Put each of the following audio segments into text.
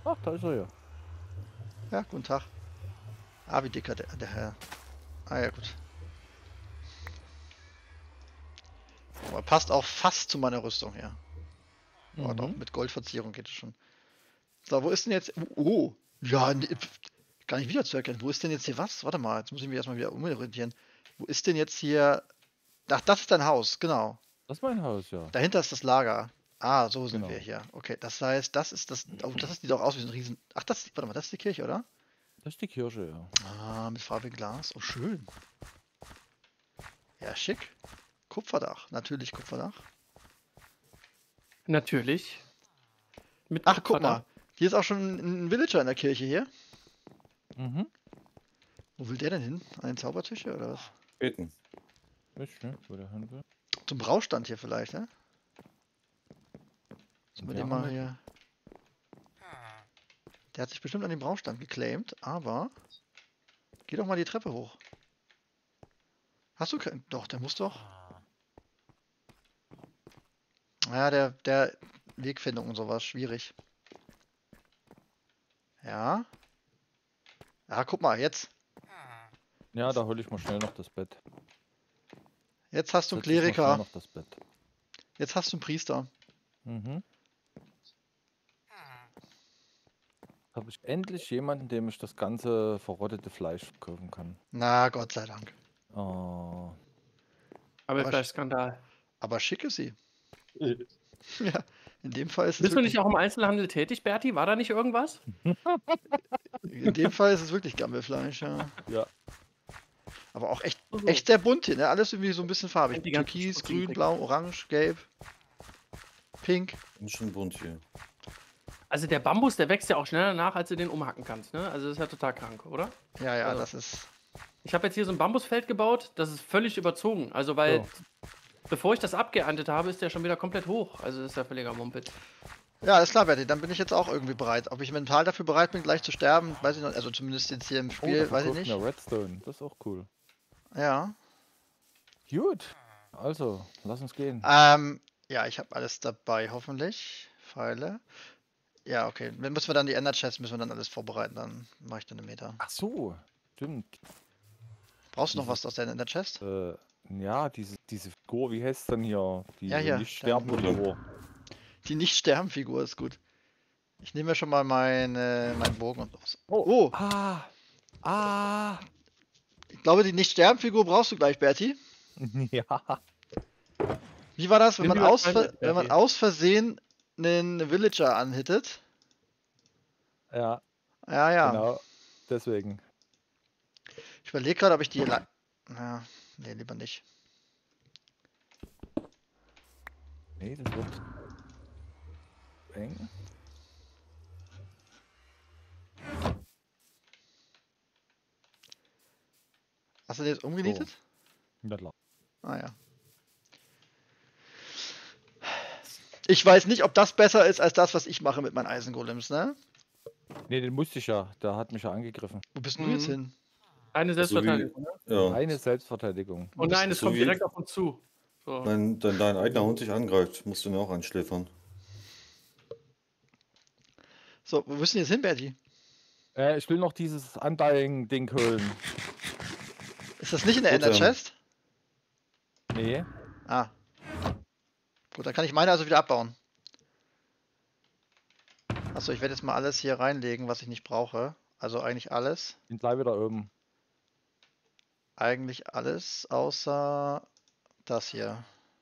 Ach, da ist er ja. Ja, guten Tag. Ah, wie dicker der Herr. Ah ja, gut. Aber passt auch fast zu meiner Rüstung hier. Oh, doch, mit Goldverzierung geht es schon. So, wo ist denn jetzt... Oh, ja, gar nicht wiederzuerkennen. Wo ist denn jetzt hier was? Warte mal, jetzt muss ich mich erstmal wieder umorientieren. Wo ist denn jetzt hier... Ach, das ist dein Haus, genau. Das ist mein Haus, ja. Dahinter ist das Lager. Ah, so sind Genau. wir hier. Okay, das heißt, das ist das... Oh, das sieht doch aus wie so ein Riesen... Ach, warte mal, das ist die Kirche, oder? Das ist die Kirche, ja. Ah, mit farbigem Glas. Oh, schön. Ja, schick. Kupferdach. Natürlich Kupferdach. Natürlich. Mit Ach, guck Kupferdach. mal. Hier ist auch schon ein Villager in der Kirche hier. Mhm. Wo will der denn hin? An den Zaubertisch hier, oder was? Beten. Weißt du, wo der hin will? Zum Braustand hier vielleicht, ne? Sollen wir Ja, den mal mit- hier... Der hat sich bestimmt an den Braustand geclaimt, aber... Geh doch mal die Treppe hoch. Hast du keinen... Doch, der muss doch... Ja, der Wegfindung und sowas, schwierig. Ja. Ja, guck mal, jetzt. Ja, da hole ich mal schnell noch das Bett. Jetzt hast du einen Setz ich mal schnell Kleriker. noch das Bett. Jetzt hast du einen Priester. Mhm. Habe ich endlich jemanden, dem ich das ganze verrottete Fleisch verkaufen kann. Na, Gott sei Dank. Oh. Aber Fleischskandal. Aber schick ist sie. Ja, in dem Fall ist es Bist du wirklich, nicht auch im Einzelhandel tätig, Berti? War da nicht irgendwas? in dem Fall ist es wirklich Gammelfleisch, ja. Ja. Aber auch echt, So. echt sehr bunt hier, ne? Alles irgendwie so ein bisschen farbig. Die ganzen Türkis, Spotting grün, blau, orange, gelb, pink. Ist schon bunt hier. Also der Bambus, der wächst ja auch schneller nach, als du den umhacken kannst, ne? Also das ist ja total krank, oder? Ja, ja, Also. das ist... Ich habe jetzt hier so ein Bambusfeld gebaut, das ist völlig überzogen. Also weil, Ja. bevor ich das abgeerntet habe, ist der schon wieder komplett hoch. Also das ist ja völliger Mumpitz. Ja, alles klar, Berti, dann bin ich jetzt auch irgendwie bereit. Ob ich mental dafür bereit bin, gleich zu sterben, weiß ich noch. Also zumindest jetzt hier im Oh, Spiel, da weiß ich verkauft nicht. mir Redstone. Das ist auch cool. Ja. Gut. Also, lass uns gehen. Ja, ich habe alles dabei, hoffentlich. Pfeile. Ja, okay. Dann müssen wir dann die Ender-Chests, müssen wir dann alles vorbereiten, dann mache ich dann eine Meter. Ach so. Stimmt. Brauchst du noch was aus der Ender-Chest? Ja, diese Figur, wie heißt es denn hier? Diese Ja, hier, nicht sterbende deine Figur. Die Nicht-Sterben-Figur ist gut. Ich nehme ja schon mal meinen Bogen und los. Oh. Oh, Ah. ich glaube, die Nicht-Sterben-Figur brauchst du gleich, Berti. Ja. Wie war das, wenn Nimm man, lieber aus, Time, wenn man Berti. aus Versehen einen Villager anhittet? Ja, Ja, ja. genau. Deswegen. Ich überlege gerade, ob ich die... Ja, nee, lieber nicht. Nee, das wird eng. Hast du den jetzt umgenietet? Ja, klar. Ah ja. Ich weiß nicht, ob das besser ist als das, was ich mache mit meinen Eisengolems, ne? Nee, den musste ich ja. Der hat mich ja angegriffen. Wo bist denn du jetzt Mhm. hin? Eine Selbstverteidigung. Ne? Ja. Eine Selbstverteidigung. Und nein, es so kommt wie- direkt auf uns zu. So. Wenn dann dein eigener Hund dich angreift, musst du ihn auch einschläfern. So, wo bist du denn jetzt hin, Berti? Ich will noch dieses Undying-Ding holen. Ist das nicht in der Gut, Ender Chest? Nee. Ah. Gut, dann kann ich meine also wieder abbauen. Achso, ich werde jetzt mal alles hier reinlegen, was ich nicht brauche. Also eigentlich alles. Bin gleich wieder oben. Eigentlich alles, außer das hier.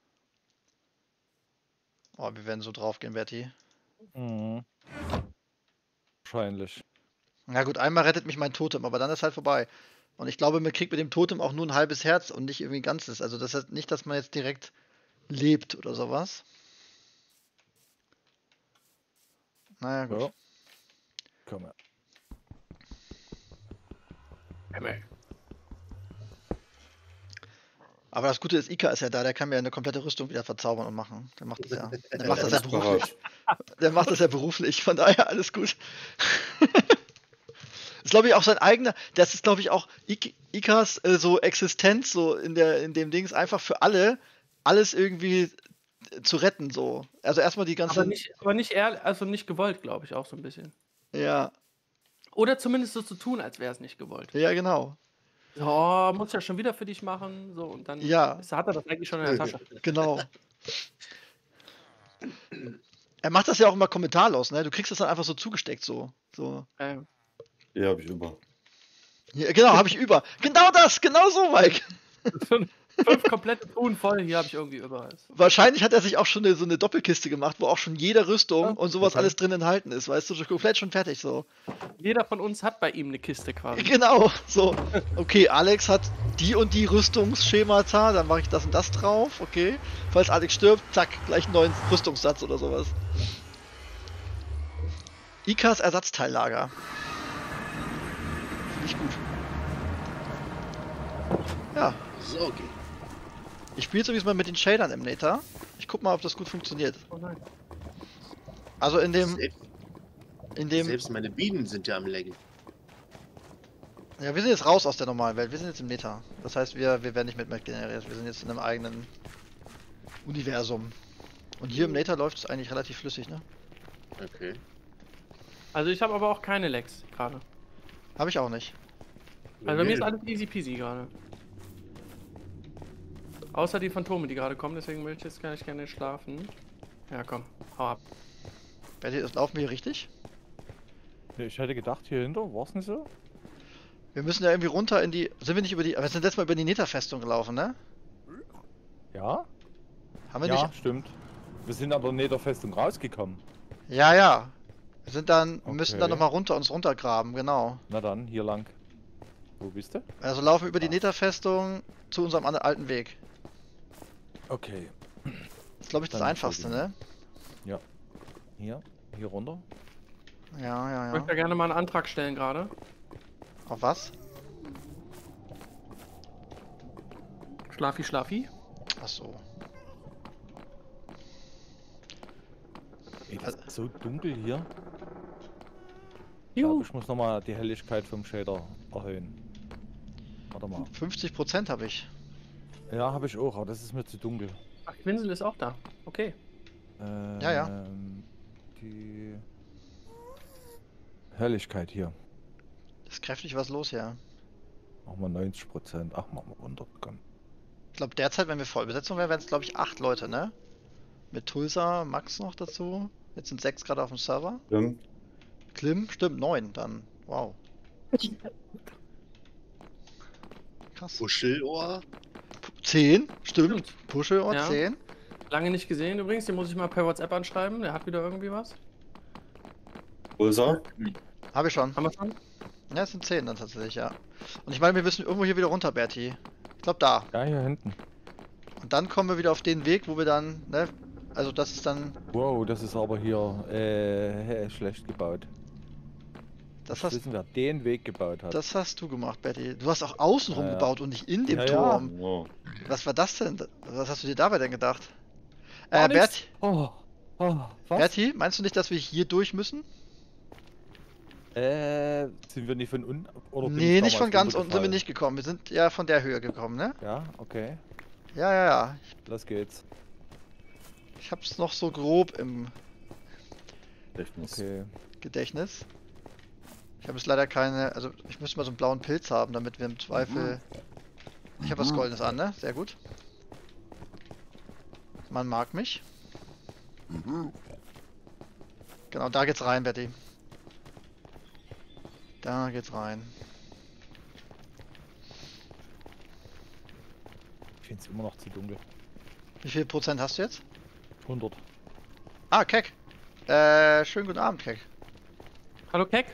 Oh, wir werden so drauf gehen, Berti. Mhm. Wahrscheinlich. Na gut, einmal rettet mich mein Totem, aber dann ist halt vorbei. Und ich glaube, man kriegt mit dem Totem auch nur ein halbes Herz und nicht irgendwie ein ganzes. Also das heißt nicht, dass man jetzt direkt lebt oder sowas. Naja, gut. Ja. Komm her. Aber das Gute ist, Ika ist ja da, der kann mir eine komplette Rüstung wieder verzaubern und machen. Der macht das ja. Der macht das ja Alles beruflich. parat. Der macht das ja beruflich, von daher alles gut. Das ist, glaube ich, auch sein eigener, das ist, glaube ich, auch Ikas so Existenz, so in dem Dings, einfach für alle, alles irgendwie zu retten, so. Also erstmal die ganze. Aber nicht eher, also nicht gewollt, glaube ich, auch so ein bisschen. Ja, Oder zumindest so zu tun, als wäre es nicht gewollt. ja, genau. Oh, muss ja schon wieder für dich machen. So, und dann Ja. hat er das eigentlich schon in der Tasche. Genau. Er macht das ja auch immer kommentarlos, ne? Du kriegst das dann einfach so zugesteckt, so. Ähm, Ja, habe ich über. Ja, genau, habe ich über. Genau das, genau so, Mike. 5 komplette Truhen voll, hier habe ich irgendwie über. Wahrscheinlich hat er sich auch schon so eine Doppelkiste gemacht, wo auch schon jede Rüstung Ja, und sowas okay. alles drin enthalten ist, weißt du, komplett schon fertig so. Jeder von uns hat bei ihm eine Kiste quasi. Genau, so. Okay, Alex hat die und die Rüstungsschemata, dann mache ich das und das drauf, okay. Falls Alex stirbt, zack, gleich einen neuen Rüstungssatz oder sowas. Ikas Ersatzteillager. Finde ich gut. Ja, So, okay. ich spiele sowieso mal mit den Shadern im Nether. Ich guck mal, ob das gut funktioniert. Oh nein. Also in dem, Selbst, selbst meine Bienen sind ja am Laggen. ja, wir sind jetzt raus aus der normalen Welt. Wir sind jetzt im Nether. Das heißt, wir werden nicht mit Map generiert. Wir sind jetzt in einem eigenen Universum. Und hier im Nether läuft es eigentlich relativ flüssig, ne? Okay. Also ich habe aber auch keine Lags gerade. Habe ich auch nicht. Also bei mir ist alles easy peasy gerade. Außer die Phantome, die gerade kommen, deswegen möchte ich jetzt gar nicht gerne schlafen. Ja, komm, hau ab. Laufen wir hier richtig? Ja, ich hätte gedacht, hier hinter, war's nicht so? Wir müssen ja irgendwie runter in die. Sind wir nicht über die. Wir sind letztes Mal über die Nether-Festung gelaufen, ne? Ja? Haben wir Ja, nicht. stimmt. Wir sind aber nicht der Festung rausgekommen. Ja, ja. Wir sind dann. Wir Okay. müssen dann nochmal uns runtergraben, genau. Na dann, hier lang. Wo bist du? Also laufen wir über die Nether-Festung zu unserem alten Weg. Okay. Das ist, glaube ich, das Dann Einfachste, ne? Hier runter. Ja, Ich möchte da gerne mal einen Antrag stellen gerade. Auf was? Schlafi, Schlafi. Achso. Ey, das ist so dunkel hier. Ich Juhu. glaube, ich muss nochmal die Helligkeit vom Shader erhöhen. Warte mal. 50% habe ich. Ja, habe ich auch, aber das ist mir zu dunkel. Ach, Quinsel ist auch da. Okay. Ja. Die Helligkeit hier. Ist kräftig was los, ja. Machen wir 90%. Ach, machen wir 100. Komm. Ich glaube, derzeit, wenn wir Vollbesetzung wären, wären es, glaube ich, 8 Leute, ne? Mit Tulsa, Max noch dazu. Jetzt sind 6 gerade auf dem Server. Stimmt. Klim, stimmt, 9 dann. Wow. Krass. Puschelohr. 10, stimmt. Puschelohr, Ja. 10. Lange nicht gesehen übrigens, den muss ich mal per WhatsApp anschreiben. Der hat wieder irgendwie was. Pulsar. Habe ich schon. Haben wir schon? Ja, es sind 10 dann tatsächlich, ja. Und ich meine, wir müssen irgendwo hier wieder runter, Berti. Ich glaube da. Ja, hier hinten. Und dann kommen wir wieder auf den Weg, wo wir dann, ne? Also das ist dann. Wow, das ist aber hier schlecht gebaut. Das Ich hast, wissen, wer den Weg gebaut hat. das hast du gemacht, Betty. Du hast auch außenrum Ja, ja. gebaut und nicht in dem Ja, ja. Turm. Oh. Was war das denn? Was hast du dir dabei denn gedacht? Gar nichts. Berti, Oh, was? Berti, meinst du nicht, dass wir hier durch müssen? Sind wir nicht von unten? Oder bin Nee, ich nicht von damals ganz unten sind wir runtergefallen? nicht gekommen. Wir sind ja von der Höhe gekommen, ne? Ja, okay. Ja. Los geht's. Ich hab's noch so grob im Gedächtnis. Okay. Gedächtnis. Ich habe jetzt leider keine. Also, ich müsste mal so einen blauen Pilz haben, damit wir im Zweifel. Ich habe was Goldenes an, ne? Sehr gut. Man mag mich. Genau, da geht's rein, Betty. Da geht's rein. Ich finde es immer noch zu dunkel. Wie viel Prozent hast du jetzt? 100. Ah, Keck. Schönen guten Abend, Keck. Hallo Keck.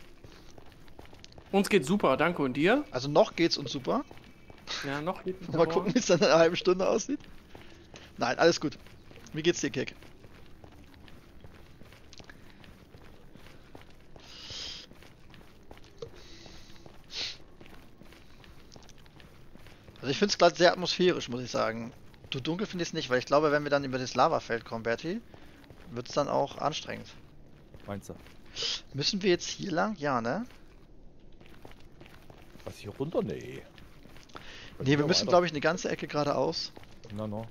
Uns geht's super, danke. Und dir? Also noch geht's uns super. Ja, noch geht's Mal gucken, wie es dann in einer halben Stunde aussieht. Nein, alles gut. Wie geht's dir, Keck? Also ich finde es gerade sehr atmosphärisch, muss ich sagen. Du dunkel finde ich es nicht, weil ich glaube, wenn wir dann über das Lavafeld kommen, Berti, wird es dann auch anstrengend. Meinst du? Müssen wir jetzt hier lang? Ja, ne? Was hier runter? Nee. Ne, wir müssen, glaube ich, eine ganze Ecke geradeaus. No.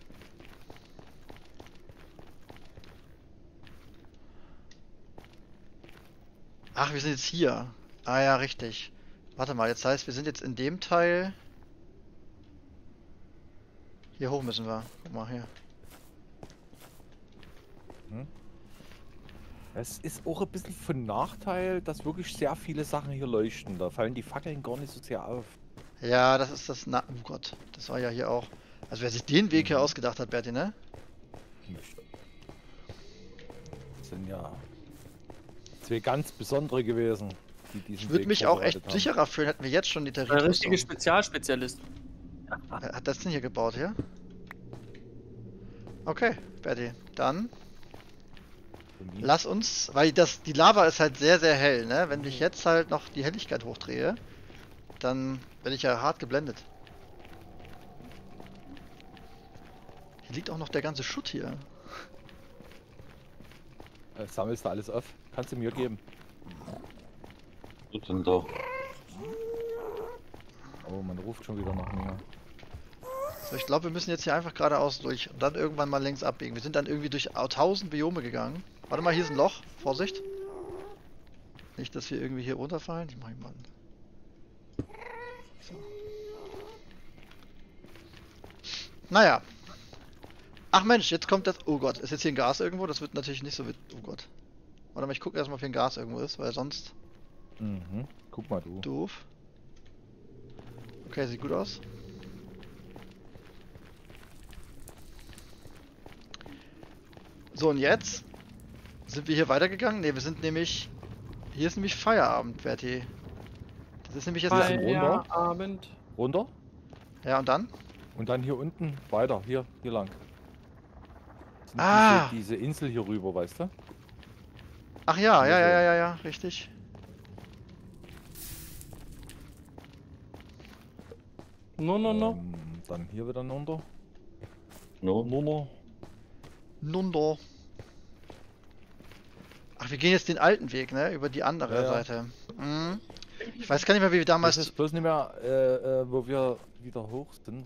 Ach, wir sind jetzt hier. Ah ja, richtig. Warte mal, jetzt heißt, wir sind jetzt in dem Teil. Hier hoch müssen wir. Guck mal hier. Es ist auch ein bisschen von Nachteil, dass wirklich sehr viele Sachen hier leuchten. Da fallen die Fackeln gar nicht so sehr auf. Ja, das ist das. Oh Gott, das war ja hier auch. Also wer sich den Weg hier ausgedacht hat, Berti, ne? Das sind ja zwei ganz besondere gewesen, die diesen Ich würde Weg mich auch vorbereitet echt haben. sicherer fühlen, hätten wir jetzt schon die Ein Territorium. richtiger Spezialspezialist. Wer hat das denn hier gebaut, hier? Okay, Berti, dann lass uns, weil die Lava ist halt sehr, sehr hell, ne? Wenn ich jetzt halt noch die Helligkeit hochdrehe, dann bin ich ja hart geblendet. Hier liegt auch noch der ganze Schutt hier. Sammelst du alles auf? Kannst du mir geben. Was ist denn da? Oh, man ruft schon wieder nach mir. So, ich glaube, wir müssen jetzt hier einfach geradeaus durch und dann irgendwann mal längs abbiegen. Wir sind dann irgendwie durch 1000 Biome gegangen. Warte mal, hier ist ein Loch. Vorsicht. Nicht, dass wir irgendwie hier runterfallen. Ich mach ihn mal. So. Naja. Ach Mensch, jetzt kommt das. Oh Gott, ist jetzt hier ein Gas irgendwo? Das wird natürlich nicht so. Oh Gott. Warte mal, ich gucke erstmal, ob hier ein Gas irgendwo ist, weil sonst. Mhm. Guck mal du. Doof. Okay, sieht gut aus. So, und jetzt sind wir hier weitergegangen? Ne, wir sind nämlich. Hier ist nämlich Feierabend, Berti. Das ist nämlich jetzt. Fein. runter? Feierabend. Runter Ja, und dann? und dann hier unten weiter. Hier lang. Sind Ah! diese Insel hier rüber, weißt du? Ach ja, ja, richtig. No. Dann hier wieder runter. No? Runter. Nundo. Ach, wir gehen jetzt den alten Weg, ne? Über die andere Ja, ja. Seite. Mhm. Ich weiß gar nicht mehr, wie wir Das damals. ist bloß nicht mehr, wo wir wieder hoch sind.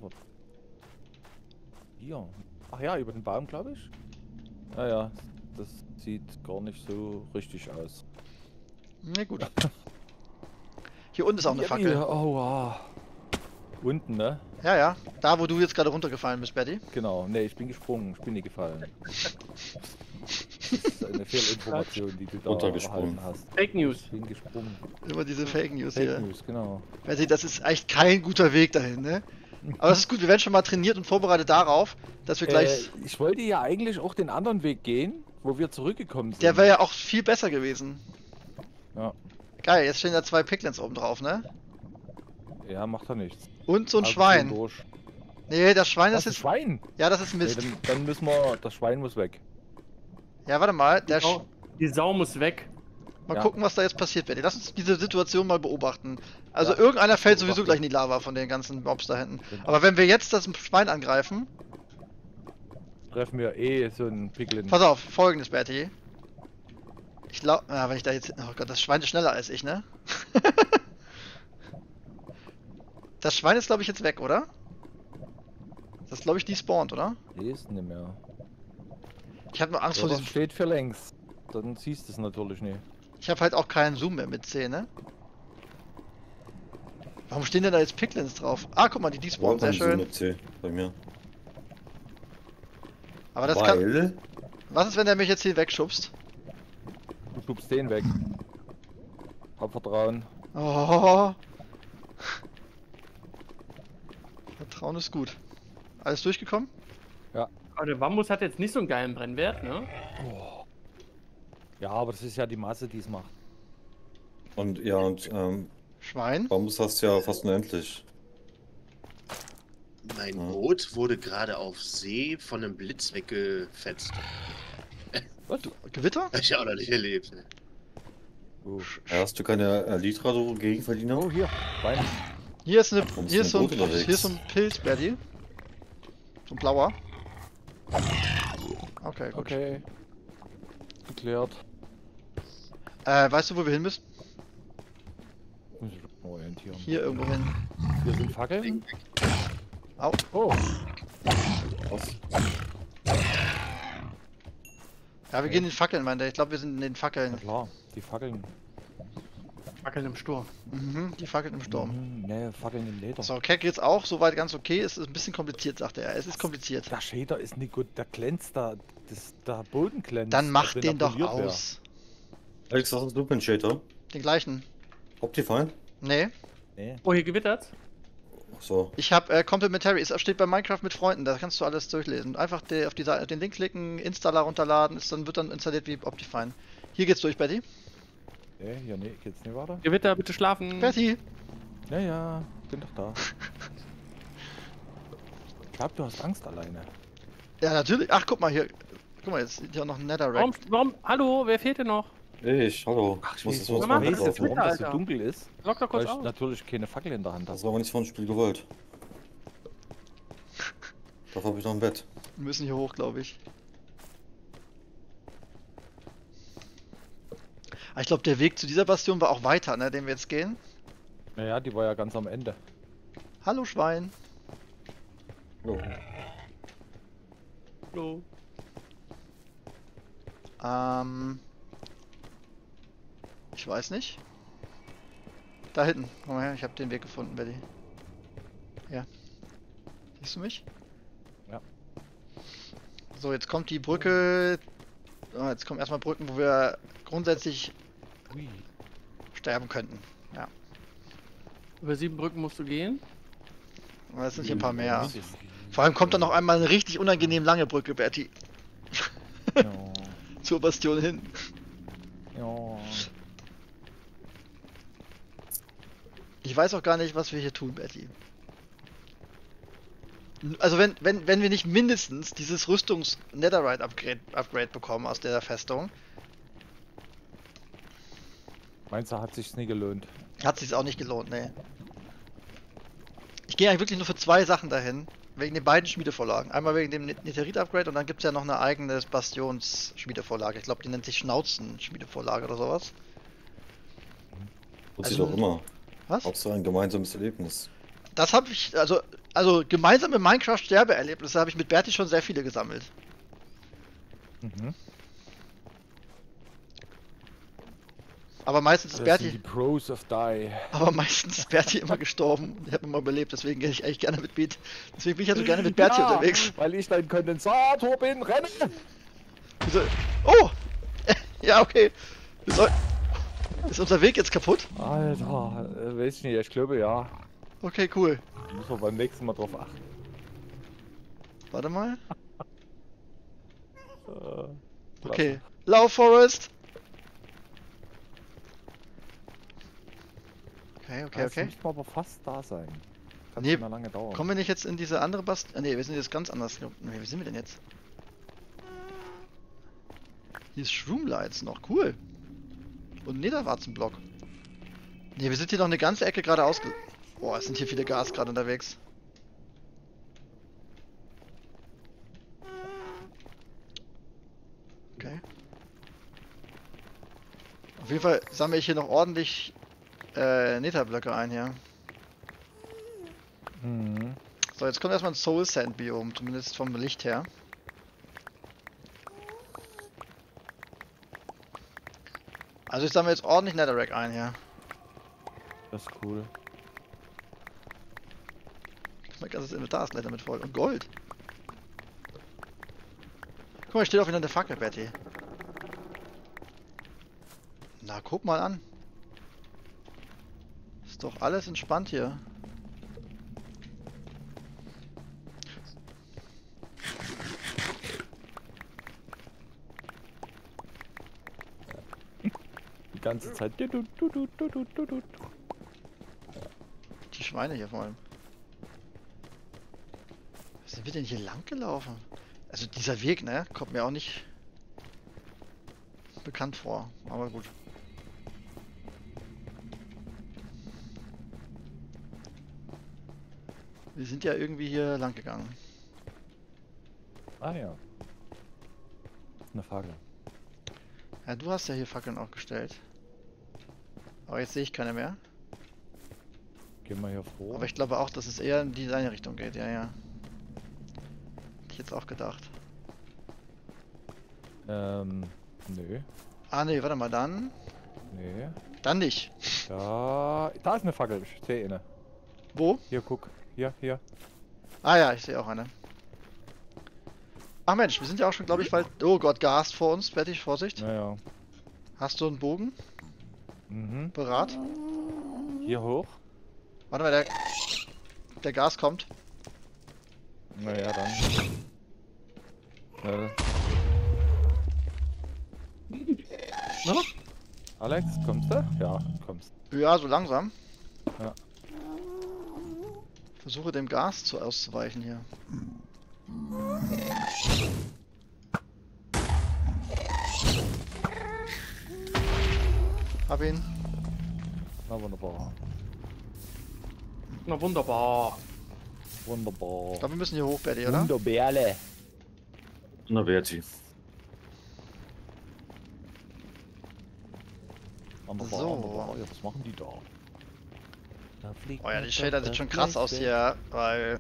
Hier. Ach ja, über den Baum, glaube ich. Naja, das sieht gar nicht so richtig aus. Ne, gut. Hier unten ist auch eine Fackel. Oh, wow. Unten, ne? Ja, ja. Da, wo du jetzt gerade runtergefallen bist, Berti. Genau. Ne, ich bin gesprungen. Ich bin nicht gefallen. Das ist eine Fehlinformation, die du da Runtergesprungen. erhalten hast. Fake News. Ich bin gesprungen. Immer diese Fake News Fake hier. News, genau. Berti, das ist echt kein guter Weg dahin, ne? Aber das ist gut, wir werden schon mal trainiert und vorbereitet darauf, dass wir gleich. Ich wollte ja eigentlich auch den anderen Weg gehen, wo wir zurückgekommen sind. Der wäre ja auch viel besser gewesen. Ja. Geil, jetzt stehen da 2 Piglins oben drauf, ne? Ja, macht er nichts. Und so ein Also Schwein. durch. Nee, das Schwein Das ist ist ein jetzt. Schwein. Ja, das ist Nee, Mist. dann müssen wir, das Schwein muss weg. Ja, warte mal. Der Die Sau muss weg. Mal Ja. gucken, was da jetzt passiert wird. Lass uns diese Situation mal beobachten. Also irgendeiner fällt sowieso gleich in die Lava von den ganzen Mobs da hinten. Genau. Aber wenn wir jetzt das Schwein angreifen. Treffen wir eh so einen Piglin. Pass auf, folgendes, Berti. Ich glaube, wenn ich da jetzt. Oh Gott, das Schwein ist schneller als ich, ne? Das Schwein ist, glaube ich, jetzt weg, oder? Das ist, glaube ich, despawned, oder? Nee, ist nicht mehr. Ich habe nur Angst vor Ja, diesem. das steht für längs. Dann siehst du es natürlich nicht. Ich habe halt auch keinen Zoom mehr mit 10, ne? Warum stehen denn da jetzt Piglins drauf? Ah, guck mal, die despawnen, sehr schön. Mit C bei mir. Aber das kann. Weil Was ist, wenn der mich jetzt hier wegschubst? Du schubst den weg. Hab Vertrauen. Oh. Vertrauen ist gut. Alles durchgekommen? Aber der Bambus hat jetzt nicht so einen geilen Brennwert, ne? Ja, aber das ist ja die Masse, die es macht. und ja, und Schwein? Bambus hast du ja fast unendlich. Mein Ja. Boot wurde gerade auf See von einem Blitz weggefetzt. Gewitter? Hab ich auch noch nicht erlebt. Ne? Oh, Ja, hast du keine Litra gegen Verdiener? oh hier. Schwein. Hier ist, Warum hier ist ist so ein ein, Boot unterwegs? hier ist so ein Pilz, Berti. So ein blauer. Okay, gut. Okay. Geklärt. Weißt du, wo wir hin müssen? Muss ich mal orientieren. Hier irgendwo hin. Hier sind Fackeln. Au. Oh, Was? Ja, wir gehen in den Fackeln, meinte er. Ich glaube, wir sind in den na Fackeln. klar. Die Fackeln. Fackeln im Sturm. Mhm, die fackelt im Sturm. Ne, Fackeln im Leder. So, Keck geht's auch soweit ganz okay. Es ist ein bisschen kompliziert, sagt er. Es ist kompliziert. Der Shader ist nicht gut, der glänzt da, der Boden glänzt. Dann mach als wenn den er doch poliert wär. aus. Alex, was hast du für einen Shader? Den gleichen. Optifine? Nee, Nee. Oh, hier gewittert's? Ach so. ich habe Complementary. Es steht bei Minecraft mit Freunden. Da kannst du alles durchlesen. Einfach auf den Link klicken, Installer runterladen. Wird dann installiert wie Optifine. Hier geht's durch, Betty. Nee, ja, nee, geht's nicht weiter? Gewitter, bitte schlafen. Betty! Ja, ja, bin doch da. Ich glaub, du hast Angst alleine. Ja, natürlich. Ach, guck mal hier. Guck mal, jetzt ist hier noch ein Netherrack. Warum? Hallo, wer fehlt denn noch? Ich, hallo. Ach, ich muss weiß, das warum, was mal weiß das jetzt, warum das so Alter. dunkel ist. Lock doch Weil kurz ich aus. natürlich keine Fackel in der Hand Das habe. war aber nicht von dem Spiel gewollt. Dafür habe ich noch ein Bett. Wir müssen hier hoch, glaube ich. Aber ich glaube, der Weg zu dieser Bastion war auch weiter, ne, den wir jetzt gehen. Naja, die war ja ganz am Ende. Hallo, Schwein. Jo. Hallo. Ich weiß nicht. Da hinten. Komm mal her, ich habe den Weg gefunden, Betty. Ja. Siehst du mich? Ja. So, jetzt kommt die Brücke. Oh, jetzt kommen erstmal Brücken, wo wir grundsätzlich Ui. sterben könnten. Ja. Über 7 Brücken musst du gehen. Aber es sind hier ein paar mehr. Das ist- Vor allem kommt dann noch einmal eine richtig unangenehm lange Brücke, Betty. Ja, Zur Bastion hin. ja. Ich weiß auch gar nicht, was wir hier tun, Betty. Also wenn wir nicht mindestens dieses Rüstungs-Netherite-Upgrade bekommen aus der Festung, Meinst du, hat sich's nie gelohnt? hat sich's auch nicht gelohnt, ne. Ich gehe eigentlich wirklich nur für 2 Sachen dahin. Wegen den beiden Schmiedevorlagen. Einmal wegen dem Netherite-Upgrade und dann gibt es ja noch eine eigene Bastions-Schmiedevorlage. Ich glaube, die nennt sich Schnauzen-Schmiedevorlage oder sowas. Und Also- sie doch immer. Was? Hauptsache ein gemeinsames Erlebnis. Das habe ich, also gemeinsame Minecraft-Sterbeerlebnisse habe ich mit Berti schon sehr viele gesammelt. Mhm. Aber meistens ist Das sind die Berti, Pros of Die. aber meistens ist Berti immer gestorben. Ich habe immer überlebt, deswegen gehe ich eigentlich gerne mit Beat. Deswegen bin ich ja so gerne mit Berti unterwegs. Weil ich dein Kondensator bin, renne! Wieso- Oh! Ja, okay. Ist unser Weg jetzt kaputt? Alter, weiß ich nicht, ich glaube ja. Okay, cool. Müssen wir beim nächsten Mal drauf achten. Warte mal. Äh, Okay. Lauf, Forest! Okay. Jetzt müssen wir aber fast da sein. Kann Nee, nicht mehr lange dauern. Kommen wir nicht jetzt in diese andere Bastion? Ne, wir sind jetzt ganz anders. Ne, wie sind wir denn jetzt? Hier ist Shroomlights noch. Cool. Und ein Niederwarzenblock. Ne, wir sind hier noch eine ganze Ecke geradeaus. Boah, es sind hier viele Gas gerade unterwegs. Okay. Auf jeden Fall sammle ich hier noch ordentlich Netherblöcke ein hier. Mhm. So, jetzt kommt erstmal ein Soul Sand Biom, zumindest vom Licht her. Also ich sammle jetzt ordentlich Netherrack ein hier. Das ist cool. Mein ganzes Inventar ist gleich damit voll. Und Gold. Guck mal, steht auf wieder eine Fackel, Betty. Na, guck mal an. Ist doch alles entspannt hier. Die ganze Zeit. Die Schweine hier vor allem. Was sind wir denn hier lang gelaufen? Also dieser Weg, ne? Kommt mir auch nicht bekannt vor. Aber gut. Wir sind ja irgendwie hier lang gegangen. Ah ja. Eine Fackel. Ja, du hast ja hier Fackeln aufgestellt. Aber jetzt sehe ich keine mehr. Gehen wir hier vor. Aber ich glaube auch, dass es eher in die deine Richtung geht. Ja, ja. Hätte ich jetzt auch gedacht. Nö. Ah, nee, warte mal, dann. Nee. Dann nicht. Ja, da ist eine Fackel. Ich sehe eine. Wo? Hier, guck. Hier, hier. Ah ja, ich sehe auch eine. Ach Mensch, wir sind ja auch schon, glaube ich, bald... Oh Gott, Gas vor uns. Betty, Vorsicht. Naja. Hast du einen Bogen? Mhm. Bereit? Hier hoch. Warte mal, der Gas kommt. Naja, dann. Na? Alex, kommst du? Ja, kommst. Ja, so langsam. Ja. Versuche dem Gas auszuweichen hier. Hab ihn. Na wunderbar. Na wunderbar. Wunderbar. Ich glaube, wir müssen hier hoch, Betty, oder? Wunderbärle. Na, Berti. Wunderbar, So. wunderbar. Ja, was machen die da? Da fliegt Oh ja, eine die Shader sieht schon krass aus hier, weil...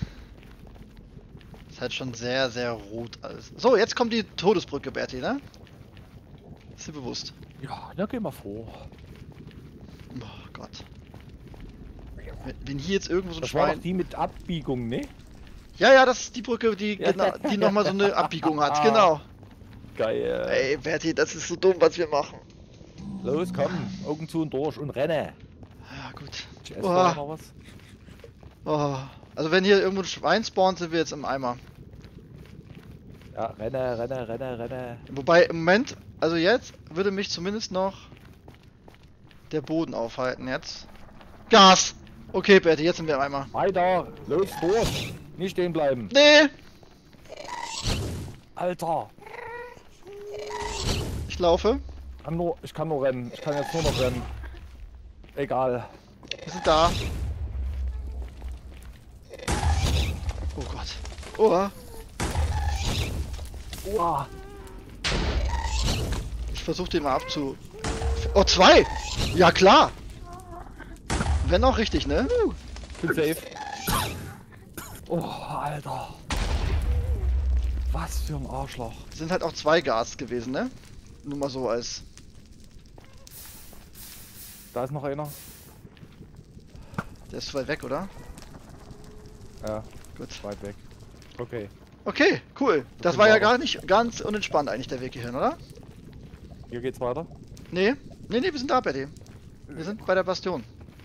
Ist halt schon sehr, sehr rot alles. So, jetzt kommt die Todesbrücke, Berti, ne? Ist dir bewusst? Ja, da geh mal vor. Oh Gott. Wenn hier jetzt irgendwo so ein Das war Schwein... doch die mit Abbiegung, ne? Ja, ja, das ist die Brücke, die, genau, die nochmal so eine Abbiegung hat, genau. Geil. Ey, Berti, das ist so dumm, was wir machen. Los, komm. Augen zu und durch und renne. Ja, gut. Ich esse da noch was. Oh. Also wenn hier irgendwo ein Schwein spawnt, sind wir jetzt im Eimer. Ja, renne, renne, renne, renne. Wobei im Moment, also jetzt, würde mich zumindest noch der Boden aufhalten jetzt. Gas! Okay, Berti, jetzt sind wir im Eimer. Weiter. Los, durch. Nicht stehen bleiben. Nee! Alter. Ich laufe. Ich kann nur rennen. Ich kann jetzt nur noch rennen. Egal. Wir sind da. Oh Gott. Oh. Uah. Ich versuche den mal abzu... Oh, 2! Ja, klar! Wenn auch richtig, ne? Bin safe. Oh, Alter. Was für ein Arschloch. Sind halt auch 2 Gas gewesen, ne? Nur mal so als... Da ist noch einer. Der ist weit weg, oder? Ja, Gut. weit weg. Okay. Okay, cool. Das war ja gar nicht ganz unentspannt eigentlich der Weg hierhin, oder? Hier geht's weiter. Nee. Nee, wir sind da bei dem. Wir sind bei der Bastion.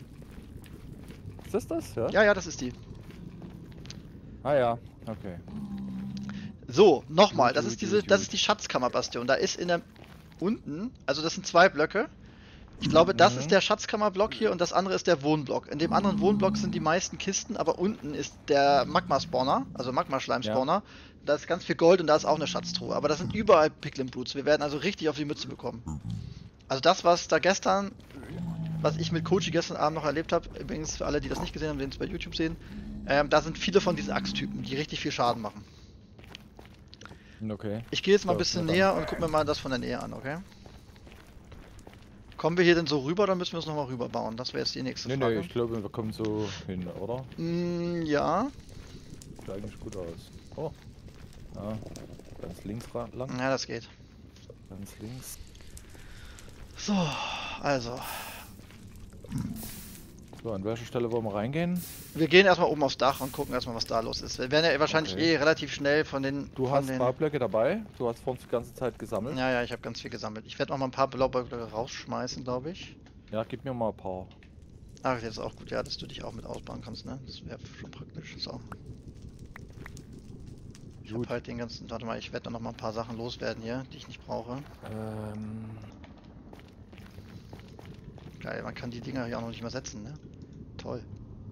Ist das? Ja? Ja, das ist die. Ah ja, okay. So, nochmal, das Gut, ist diese, gut, das gut. ist die Schatzkammerbastion. Da ist in der unten, also das sind 2 Blöcke. Ich glaube, das ist der Schatzkammerblock hier und das andere ist der Wohnblock. In dem anderen Wohnblock sind die meisten Kisten, aber unten ist der Magma-Spawner, also Magma-Schleim-Spawner. Da ist ganz viel Gold und da ist auch eine Schatztruhe. Aber das sind überall Piglin Brutes. Wir werden also richtig auf die Mütze bekommen. Also das, was da gestern, was ich mit Koji gestern Abend noch erlebt habe, übrigens für alle, die das nicht gesehen haben, werden es bei YouTube sehen, da sind viele von diesen Axttypen, die richtig viel Schaden machen. Okay. Ich gehe jetzt mal ein So, bisschen na dann. näher und guck mir mal das von der Nähe an, okay? Kommen wir hier denn so rüber, oder müssen wir es nochmal rüber bauen? Das wäre jetzt die nächste Nee, Frage. nee, ich glaube, wir kommen so hin, oder? Ja. Sieht eigentlich gut aus. Oh. Ja, ganz links lang. Ja, das geht. Ganz links. So, also. So, an welcher Stelle wollen wir reingehen? Wir gehen erstmal oben aufs Dach und gucken erstmal, was da los ist. Wir werden ja wahrscheinlich Okay. relativ schnell von den... Du von hast den... Baublöcke dabei. Du hast vor uns die ganze Zeit gesammelt. Ja, ja, ich habe ganz viel gesammelt. Ich werde auch mal ein paar Blaublöcke rausschmeißen, glaube ich. Ja, gib mir mal ein paar. Ach, das ist auch gut, ja, dass du dich auch mit ausbauen kannst, ne? Das wäre schon praktisch. So. Ich habe Gut. halt den ganzen... Warte mal, ich werde noch mal ein paar Sachen loswerden hier, die ich nicht brauche. Geil, man kann die Dinger hier auch noch nicht mehr setzen, ne? Toll.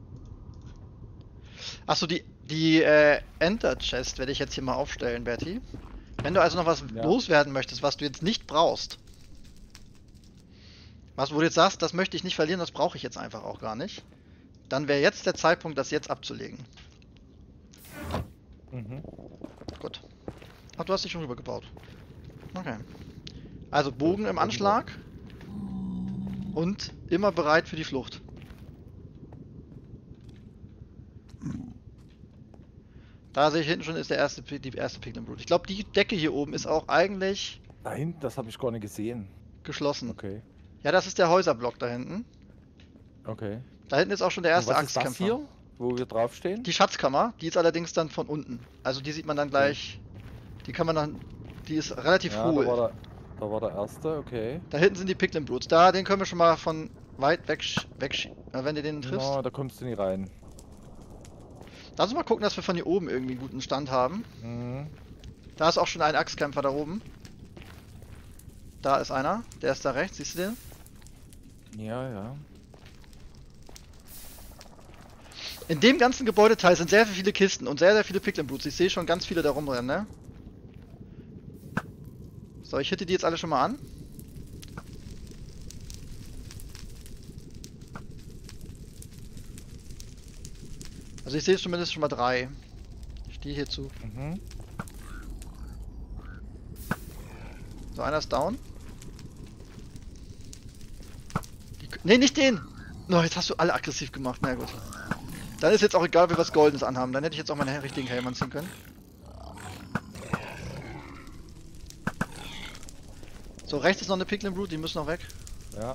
Achso, die Enter Chest werde ich jetzt hier mal aufstellen, Berti. Wenn du also noch was Ja. loswerden möchtest, was du jetzt nicht brauchst. Was, wo du jetzt sagst, das möchte ich nicht verlieren, das brauche ich jetzt einfach auch gar nicht. Dann wäre jetzt der Zeitpunkt, das jetzt abzulegen. Mhm. Gut. Ach, du hast dich schon rübergebaut. Okay. Also Bogen im Anschlag. Und immer bereit für die Flucht. Da sehe ich hinten schon ist die erste Piglin Brute. Ich glaube, die Decke hier oben ist auch eigentlich Da hinten, das habe ich gar nicht gesehen. geschlossen. Okay. Ja, das ist der Häuserblock da hinten. Okay. Da hinten ist auch schon der Und erste was ist das Axtkämpfer. hier, wo wir draufstehen? Die Schatzkammer, die ist allerdings dann von unten. Also die sieht man dann gleich. Die kann man dann. Die ist relativ Ja, hohl. da war der erste, okay. Da hinten sind die Piglin Brutes. Da, den können wir schon mal von weit weg, wenn du den triffst. No, da kommst du nie rein. Lass uns mal gucken, dass wir von hier oben irgendwie einen guten Stand haben. Mhm. Da ist auch schon ein Axtkämpfer da oben. Da ist einer. Der ist da rechts, siehst du den? Ja, ja. In dem ganzen Gebäudeteil sind sehr viele Kisten und sehr viele Piglin Brutes. Ich sehe schon ganz viele da rumrennen, ne? So, ich hitte die jetzt alle schon mal an. Also ich sehe zumindest schon mal 3. Ich stehe hier zu. Mhm. So, einer ist down. Ne, nicht den! No, jetzt hast du alle aggressiv gemacht. Na gut. Dann ist jetzt auch egal, ob wir was Goldenes anhaben. Dann hätte ich jetzt auch meine richtigen Helme anziehen können. So, rechts ist noch eine Piglin Brute, die müssen noch weg. Ja.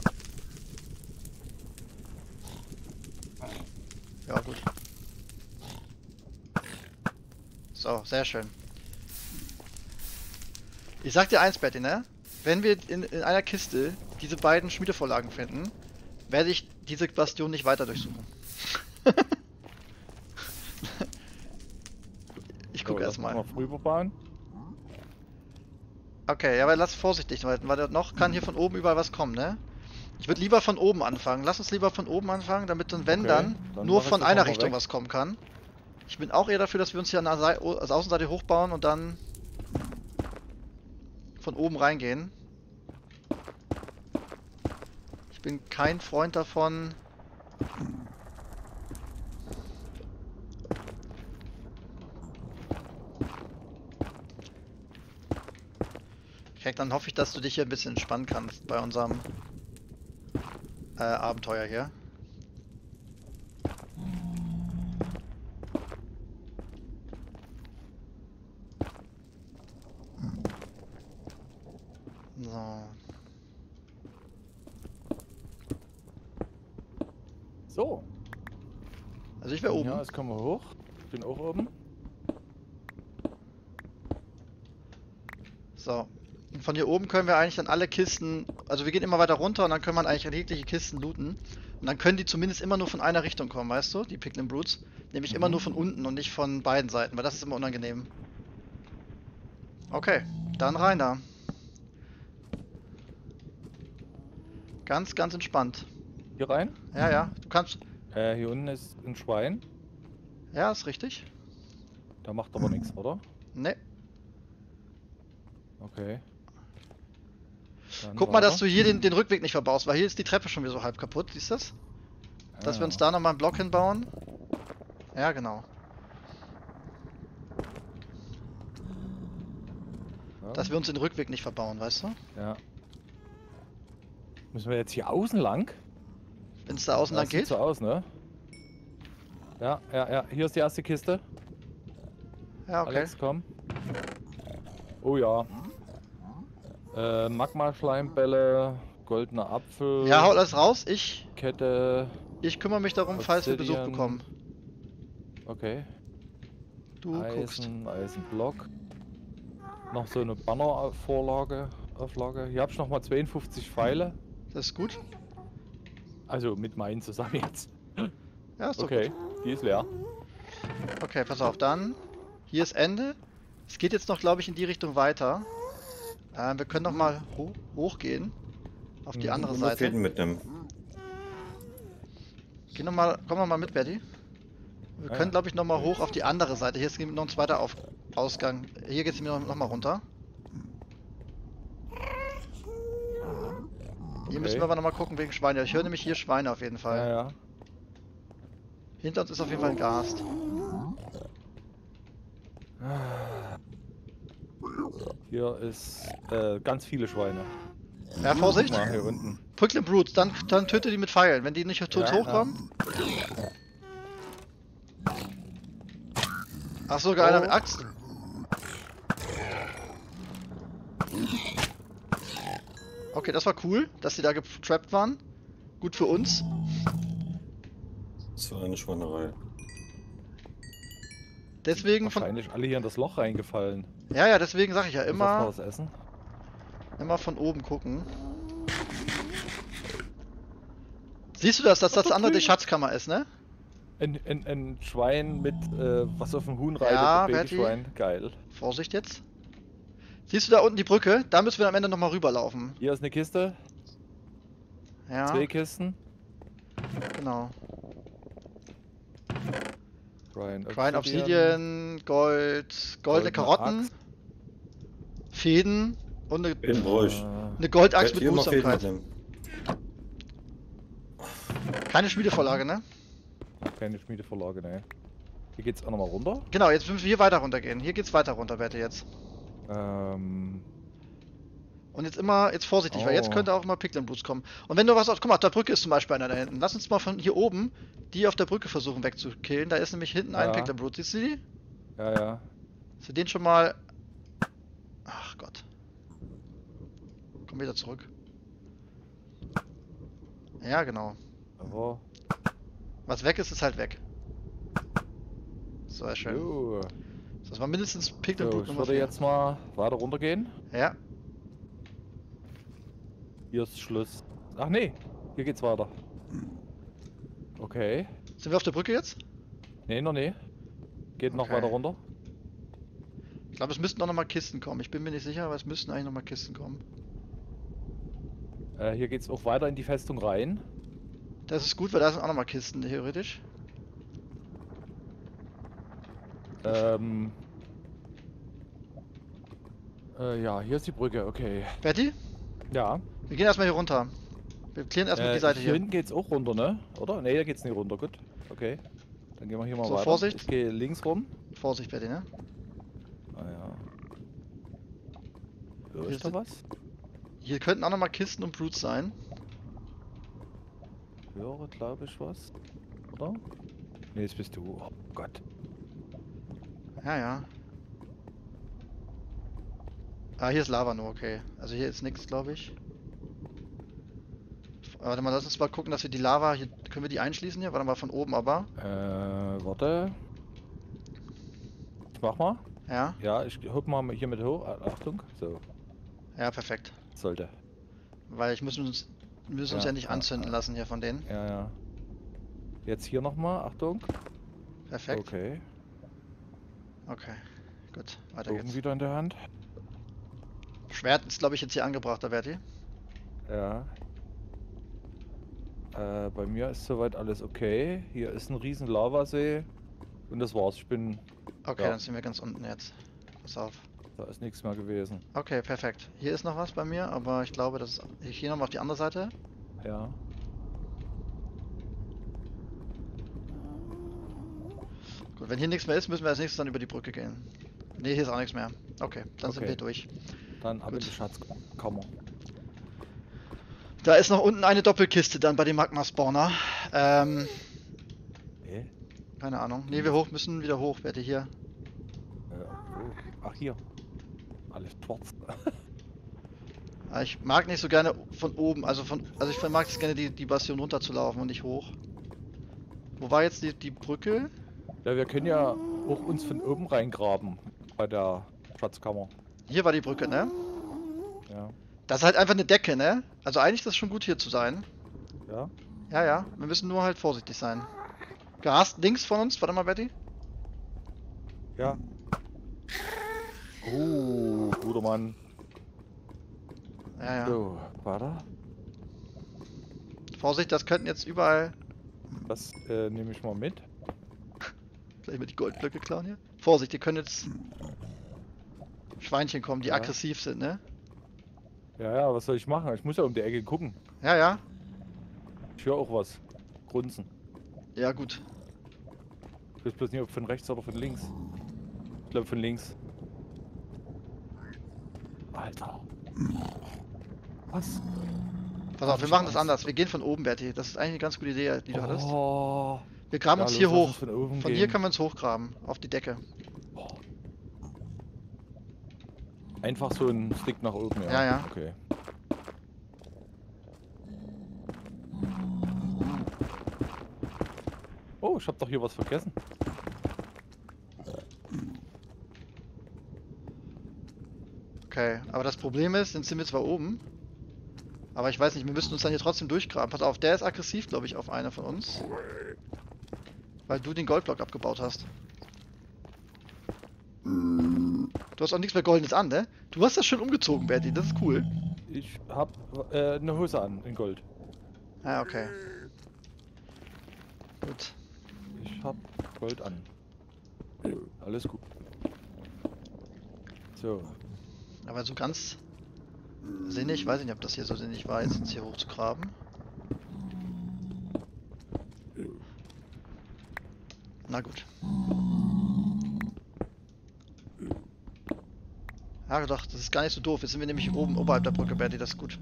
Ja, gut. So, sehr schön. Ich sag dir eins, Betty, ne? Wenn wir in einer Kiste diese beiden Schmiedevorlagen finden, werde ich diese Bastion nicht weiter durchsuchen. Ich gucke erstmal. Mal rüberbauen. Okay, ja, aber lass vorsichtig, weil noch kann hier von oben überall was kommen, ne? Ich würde lieber von oben anfangen. Lass uns lieber von oben anfangen, damit dann, wenn Okay, dann dann nur mach ich von das einer noch mal Richtung weg. was kommen kann. Ich bin auch eher dafür, dass wir uns hier an der Außenseite hochbauen und dann von oben reingehen. Ich bin kein Freund davon. Okay, dann hoffe ich, dass du dich hier ein bisschen entspannen kannst bei unserem Abenteuer hier. So. So. Also ich wäre oben. Ja, jetzt kommen wir hoch. Ich bin auch oben. So. Und von hier oben können wir eigentlich dann alle Kisten, also wir gehen immer weiter runter und dann können wir eigentlich jegliche Kisten looten. Und dann können die zumindest immer nur von einer Richtung kommen, weißt du? Die Piglin Brutes. Nämlich immer nur von unten und nicht von beiden Seiten, weil das ist immer unangenehm. Okay, dann rein da. Ganz, ganz entspannt. Hier rein. Ja, ja, du kannst... Hier unten ist ein Schwein. Ja, ist richtig. Da macht aber nichts, oder? Ne. Okay. Dann Guck mal, dass weiter. du hier den Rückweg nicht verbaust, weil hier ist die Treppe schon wieder so halb kaputt, siehst du das? Dass wir uns da nochmal einen Block hinbauen. Ja, genau. Ja. Dass wir uns den Rückweg nicht verbauen, weißt du? Ja. Müssen wir jetzt hier außen lang? Wenn es da außen lang Das sieht geht. so aus, ne? Ja, ja, ja. Hier ist die erste Kiste. Ja, okay. Alex, komm. Oh ja. Magma-Schleimbälle, goldener Apfel, Ja, hau alles raus. Ich Kette. kümmere mich darum, falls wir Besuch Obsidian. bekommen. Okay. Du guckst. Eisenblock. Noch so eine Banner-Auflage. Hier hab ich nochmal 52 Pfeile. Das ist gut. Also mit meinen zusammen jetzt. Ja, ist doch Okay, gut. die ist leer. Okay, pass auf, dann. Hier ist Ende. Es geht jetzt noch, glaube ich, in die Richtung weiter. Wir können noch mal hochgehen. Auf die andere Seite. Fäden mitnehmen. Komm noch mal mit, Betty. Wir Ja. können, glaube ich, noch mal hoch auf die andere Seite. Hier ist noch ein zweiter Ausgang. Hier geht es noch mal runter. Hier müssen wir aber noch mal gucken wegen Schweine. Ich höre nämlich hier Schweine auf jeden Fall. Ja, ja. Hinter uns ist auf jeden Fall ein Gast. Hier ist ganz viele Schweine. Ja, Vorsicht! Guck mal, hier unten. Piglin Brutes, dann töte die mit Pfeilen. Wenn die nicht zu uns Ja, hochkommen. Ach, sogar einer mit Axt. Okay, das war cool, dass sie da getrappt waren. Gut für uns. Das war eine Schweinerei. Deswegen von... Wahrscheinlich alle hier in das Loch reingefallen. Ja, deswegen sage ich ja Muss erst mal immer, was essen. immer von oben gucken. Siehst du das, dass das andere die Schatzkammer ist, ne? Ein Schwein mit, was auf dem Huhn reitet, Ja, ein Berti. Babyschwein. Geil. Vorsicht jetzt. Siehst du da unten die Brücke? Da müssen wir am Ende nochmal rüberlaufen. Hier ist eine Kiste, Ja, 2 Kisten. genau. Ryan Quine Obsidian, Gold, goldene Karotten, Axt. Fäden und Den brauche ich. eine Goldachs Werd mit hier noch Fäden Behutsamkeit. mitnehmen. Keine Schmiedevorlage, ne? Keine Schmiedevorlage, ne. Hier geht's auch nochmal runter. Genau, jetzt müssen wir hier weiter runtergehen. Hier geht's weiter runter, Werte jetzt. Und jetzt immer, jetzt vorsichtig, weil jetzt Oh. könnte auch mal Piglin Brutes kommen. Und wenn du was auf, guck mal, auf der Brücke ist zum Beispiel einer da hinten. Lass uns mal von hier oben die auf der Brücke versuchen wegzukillen. Da ist nämlich hinten ein Ja. Piglin Brute. Siehst du die? Ja, ja. Hast du den schon mal... Ach Gott. Komm wieder zurück. Ja, genau. Aber. Was weg ist, ist halt weg. So, schön. Jo. Das war mindestens Piglin So, Brute ich Nummer würde 4. jetzt mal weiter runtergehen. Ja, Hier ist Schluss. Ach nee, hier geht's weiter. Okay. sind wir auf der Brücke jetzt? Nee, noch nee. Geht noch Okay. weiter runter. Ich glaube, es müssten auch nochmal Kisten kommen. Ich bin mir nicht sicher, aber es müssten eigentlich nochmal Kisten kommen. Hier geht's auch weiter in die Festung rein. Das ist gut, weil da sind auch nochmal Kisten, theoretisch. Ja, hier ist die Brücke, okay. Betty, Ja. wir gehen erstmal hier runter. Wir klären erstmal die Seite hier hier. hinten geht's auch runter, ne? Oder? Ne, da geht's nicht runter, gut. Okay. Dann gehen wir hier mal So, weiter. Vorsicht. Ich gehe links rum. Vorsicht, Betty, ne? Ah ja. Höre Hier ich da sind- was? Hier könnten auch nochmal Kisten und Brutes sein. Höre, glaube ich, was. Oder? Ne, jetzt bist du. Oh Gott. Ja, ja. Ah, hier ist Lava nur, okay. Also hier ist nichts, glaube ich. Warte mal, lass uns mal gucken, dass wir die Lava hier. Können wir die einschließen hier? Warte mal, von oben aber. Warte. Ich mach mal. Ja, Ja, ich hüpf mal hier mit hoch. Achtung. So, ja, perfekt. sollte. Weil wir müssen uns Ja, ja nicht ja, anzünden ja. lassen hier von denen. Ja, ja. Jetzt hier nochmal. Achtung. Perfekt. Okay. Okay. Gut, weiter Bogen geht's. wieder in der Hand. Schwert ist, glaube ich, jetzt hier angebracht, da Berti. Ja. Bei mir ist soweit alles okay. Hier ist ein riesen Lavasee. Und das war's. Ich bin. Okay, Ja. dann sind wir ganz unten jetzt. Pass auf. Da ist nichts mehr gewesen. Okay, perfekt. Hier ist noch was bei mir, aber ich glaube, das ist. Ich gehe nochmal auf die andere Seite. Ja. Gut, wenn hier nichts mehr ist, müssen wir als nächstes dann über die Brücke gehen. Ne, hier ist auch nichts mehr. Okay, dann sind Okay. wir durch. Dann ab in Gut. die Schatzkammer. Da ist noch unten eine Doppelkiste dann bei dem Magma-Spawner. Keine Ahnung. Ne, wir müssen wieder hoch, werde hier. Oh. Ach, hier. Alles schwarz. Aber ich mag nicht so gerne von oben, also ich mag es gerne die Bastion runterzulaufen und nicht hoch. Wo war jetzt die Brücke? Ja, wir können ja auch uns von oben reingraben. Bei der Schatzkammer. Hier war die Brücke, ne? Ja. Das ist halt einfach eine Decke, ne? Also eigentlich ist das schon gut hier zu sein. Ja. Ja, ja. Wir müssen nur halt vorsichtig sein. Gras links von uns, warte mal, Betty. Ja. Guter Mann. Ja, ja. So, warte. Vorsicht, das könnten jetzt überall Das nehme ich mal mit. gleich mal die Goldblöcke klauen hier. Vorsicht, die können jetzt Schweinchen kommen, die Ja. aggressiv sind, ne? Ja, ja, was soll ich machen? Ich muss ja um die Ecke gucken. Ja, ja. Ich höre auch was. Grunzen. Ja, gut. Ich weiß bloß nicht, ob von rechts oder von links. Ich glaube von links. Alter. Was? Pass auf, Hab wir ich machen das Angst. anders. Wir gehen von oben, Berti. Das ist eigentlich eine ganz gute Idee, die du hattest. Oh. Wir graben Ja, uns los, hier lass hoch. uns von oben Von gehen. hier können wir uns hochgraben. Auf die Decke. Oh. Einfach so ein Stick nach oben, ja. Ja, ja. Okay. Oh, ich hab doch hier was vergessen. Okay, aber das Problem ist, jetzt sind wir zwar oben, aber ich weiß nicht, wir müssen uns dann hier trotzdem durchgraben. Pass auf, der ist aggressiv, glaube ich, auf einer von uns. Weil du den Goldblock abgebaut hast. Du hast auch nichts mehr Goldenes an, ne? Du hast das schön umgezogen, Berti, das ist cool. Ich hab eine Hose an, in Gold. Ah, okay. Gut. Ich hab Gold an. Alles gut. So. Aber so ganz sinnig, weiß ich nicht, ob das hier so sinnig war, jetzt uns hier hoch zu graben. Na gut. Ja doch, das ist gar nicht so doof. Jetzt sind wir nämlich oben oberhalb der Brücke, Berti, das ist gut.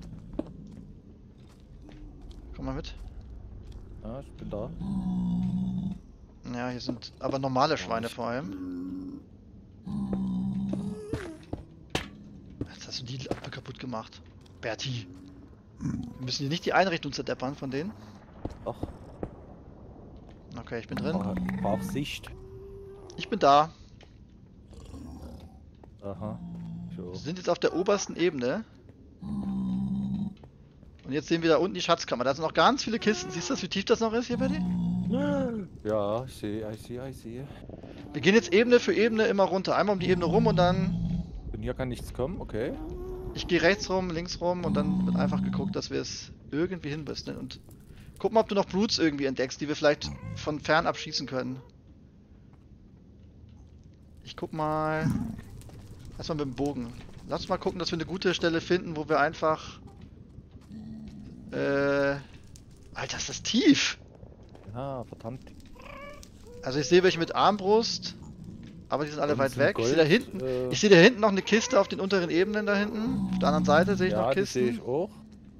Komm mal mit. Ja, ich bin da. Ja, hier sind aber normale Schweine vor allem. Jetzt hast du die Lampe kaputt gemacht. Berti. Wir müssen hier nicht die Einrichtung zerdeppern von denen. Ach, Okay, ich bin drin. war auf Sicht. Ich bin da. Aha. So. Wir sind jetzt auf der obersten Ebene. Und jetzt sehen wir da unten die Schatzkammer. Da sind noch ganz viele Kisten. Siehst du, wie tief das noch ist hier, Berti? Ja, ich sehe. Wir gehen jetzt Ebene für Ebene immer runter. Einmal um die Ebene rum und dann... Und hier kann nichts kommen, okay. Ich gehe rechts rum, links rum und dann wird einfach geguckt, dass wir es irgendwie hinbasteln. Und guck mal, ob du noch Brutes irgendwie entdeckst, die wir vielleicht von fern abschießen können. Ich guck mal... Erstmal mit dem Bogen. Lass uns mal gucken, dass wir eine gute Stelle finden, wo wir einfach... Alter, ist das tief! Ja, verdammt. Also ich sehe welche mit Armbrust, aber die sind alle Und weit sind weg. Ich sehe Gold, da hinten, ich sehe da hinten noch eine Kiste auf den unteren Ebenen da hinten. Auf der anderen Seite sehe ich noch Ja, das sehe Kisten. ich auch.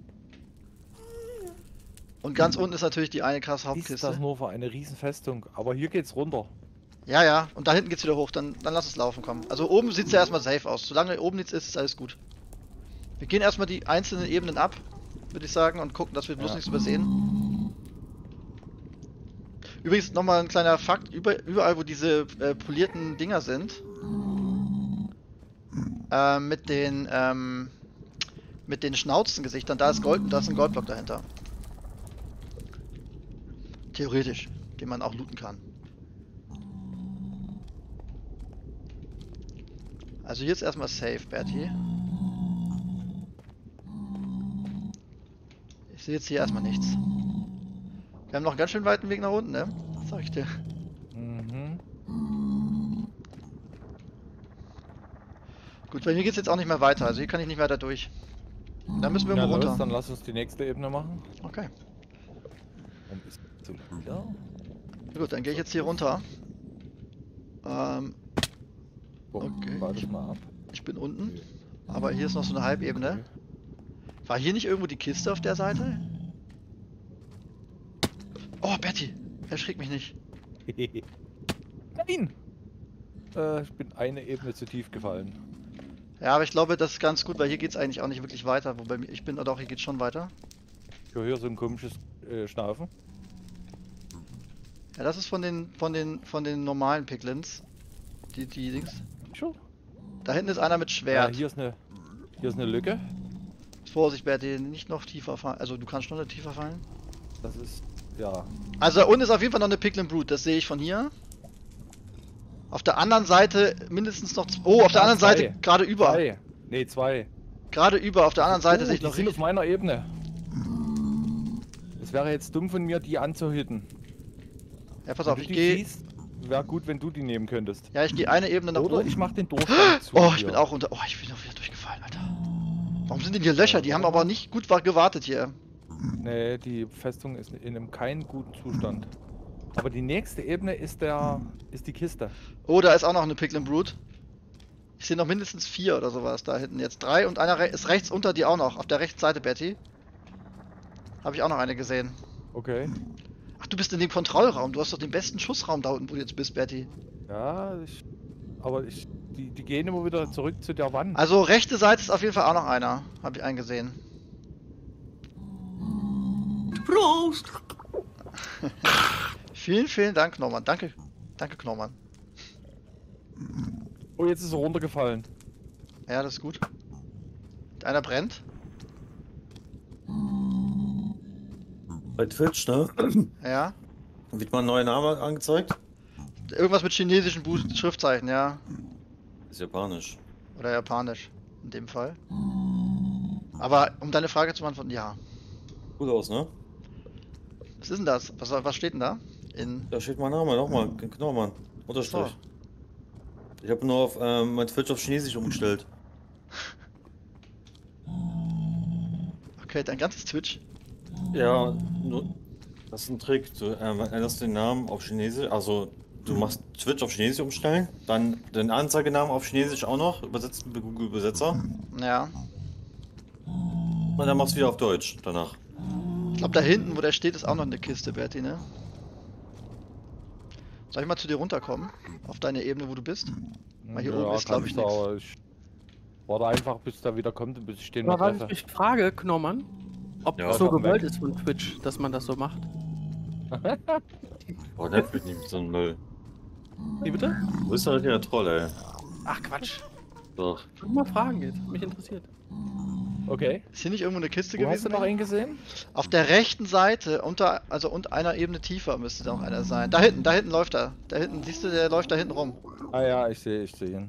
Und ganz unten ist natürlich die eine krasse Ist Hauptkiste. das nur für eine Riesenfestung? Aber hier geht's runter. Ja, ja, und da hinten geht's wieder hoch, dann lass es laufen, komm. Also oben sieht's ja erstmal safe aus. Solange oben nichts ist, ist alles gut. Wir gehen erstmal die einzelnen Ebenen ab, würde ich sagen, und gucken, dass wir bloß Ja. nichts übersehen. Übrigens nochmal ein kleiner Fakt, überall wo diese polierten Dinger sind, mit den Schnauzengesichtern, da ist Gold, da ist ein Goldblock dahinter. Theoretisch, den man auch looten kann. Also hier ist erstmal safe, Berti. Ich sehe jetzt hier erstmal nichts. Wir haben noch einen ganz schön weiten Weg nach unten, ne? Das sag ich dir. Mhm. Gut, bei mir geht's jetzt auch nicht mehr weiter, also hier kann ich nicht weiter durch. Da müssen wir Ja, irgendwo los, runter. dann lass uns die nächste Ebene machen. Okay. Dann ist so wieder. Gut, dann gehe ich jetzt hier runter. Oh, Okay. warte mal ab. Ich bin unten. Aber hier ist noch so eine Halbebene. War hier nicht irgendwo die Kiste auf der Seite? Oh, Berti! Erschrick mich nicht. Nein! Ich bin eine Ebene zu tief gefallen. Ja, aber ich glaube, das ist ganz gut, weil hier geht's eigentlich auch nicht wirklich weiter. Wobei ich bin, oder auch hier geht's schon weiter. Ich höre hier so ein komisches Schnaufen. Ja, das ist von den normalen Piglins. Die Dings. Schon. Da hinten ist einer mit Ja, Schwert. hier ist eine Lücke. Vorsicht, Berti, nicht noch tiefer fallen. Also du kannst schon noch tiefer fallen. Das ist, ja. Also da unten ist auf jeden Fall noch eine Piglin Brute, das sehe ich von hier. Auf der anderen Seite mindestens noch... Oh, auf der Ja, anderen zwei. Seite gerade über. Zwei. Nee, zwei. Gerade über, auf der anderen Seite sehe ich die noch sind auf richtig... meiner Ebene. Es wäre jetzt dumm von mir, die anzuhitten. Ja, pass Wenn auf, du ich die gehe... siehst, wäre gut, wenn du die nehmen könntest. Ja, ich gehe eine Ebene nach Oder oben. ich mach den Durchgang zu. Oh, ich hier. bin auch unter... Oh, ich bin auch wieder durchgefallen, Alter. Warum sind denn hier Löcher? Die haben aber nicht gut gewartet hier. Nee, die Festung ist in einem keinen guten Zustand. Aber die nächste Ebene ist die Kiste. Oh, da ist auch noch eine Piglin Brute. Ich sehe noch mindestens 4 oder sowas da hinten. Jetzt 3 und einer ist rechts unter dir auch noch. Auf der rechten Seite, Berti. Habe ich auch noch eine gesehen. Okay. Ach, du bist in dem Kontrollraum. Du hast doch den besten Schussraum da unten, wo du jetzt bist, Berti. Ja, die gehen immer wieder zurück zu der Wand. Also rechte Seite ist auf jeden Fall auch noch einer. Habe ich einen gesehen. Prost! Vielen, vielen Dank, Norman. Danke. Danke, Norman. Oh, jetzt ist er runtergefallen. Ja, das ist gut. Einer brennt. Bei Twitch, ne? Ja. Wird mal ein neuer Name angezeigt? Irgendwas mit chinesischen Schriftzeichen, ja. Ist japanisch. Oder japanisch. In dem Fall. Aber um deine Frage zu beantworten, ja. Gut aus, ne? Was ist denn das? Was steht denn da? Da steht mein Name, nochmal. Genau, Mann. Unterstrich. So. Ich habe nur auf mein Twitch auf Chinesisch umgestellt. Okay, dein ganzes Twitch. Ja, nur, das ist ein Trick. Du änderst den Namen auf Chinesisch, also du machst Twitch auf Chinesisch umstellen, dann den Anzeigenamen auf Chinesisch auch noch, übersetzt mit Google Übersetzer, Ja. und dann machst du wieder auf Deutsch danach. Ich glaube, da hinten, wo der steht, ist auch noch eine Kiste, Berti, ne? Soll ich mal zu dir runterkommen? Auf deine Ebene, wo du bist? Weil hier oben ist, glaube ich, kannst du, nichts. aber ich warte einfach, bis der wieder kommt und bis ich den Aber was ich treffe. mich frage, Knormann, ob Ja, das so komm gewollt weg. ist von Twitch, dass man das so macht. Boah, nervt mich nicht mit so einem Müll. Wie bitte? Du bist halt ja Troll, ey. Ach Quatsch. Doch. Ich will mal fragen jetzt. Mich interessiert. Okay. Ist hier nicht irgendwo eine Kiste Wo hast du gewesen? noch einen gesehen? Auf der rechten Seite, unter einer Ebene tiefer müsste da noch einer sein. Da hinten läuft er. Da hinten, siehst du, der läuft da hinten rum. Ah ja, ich sehe ihn.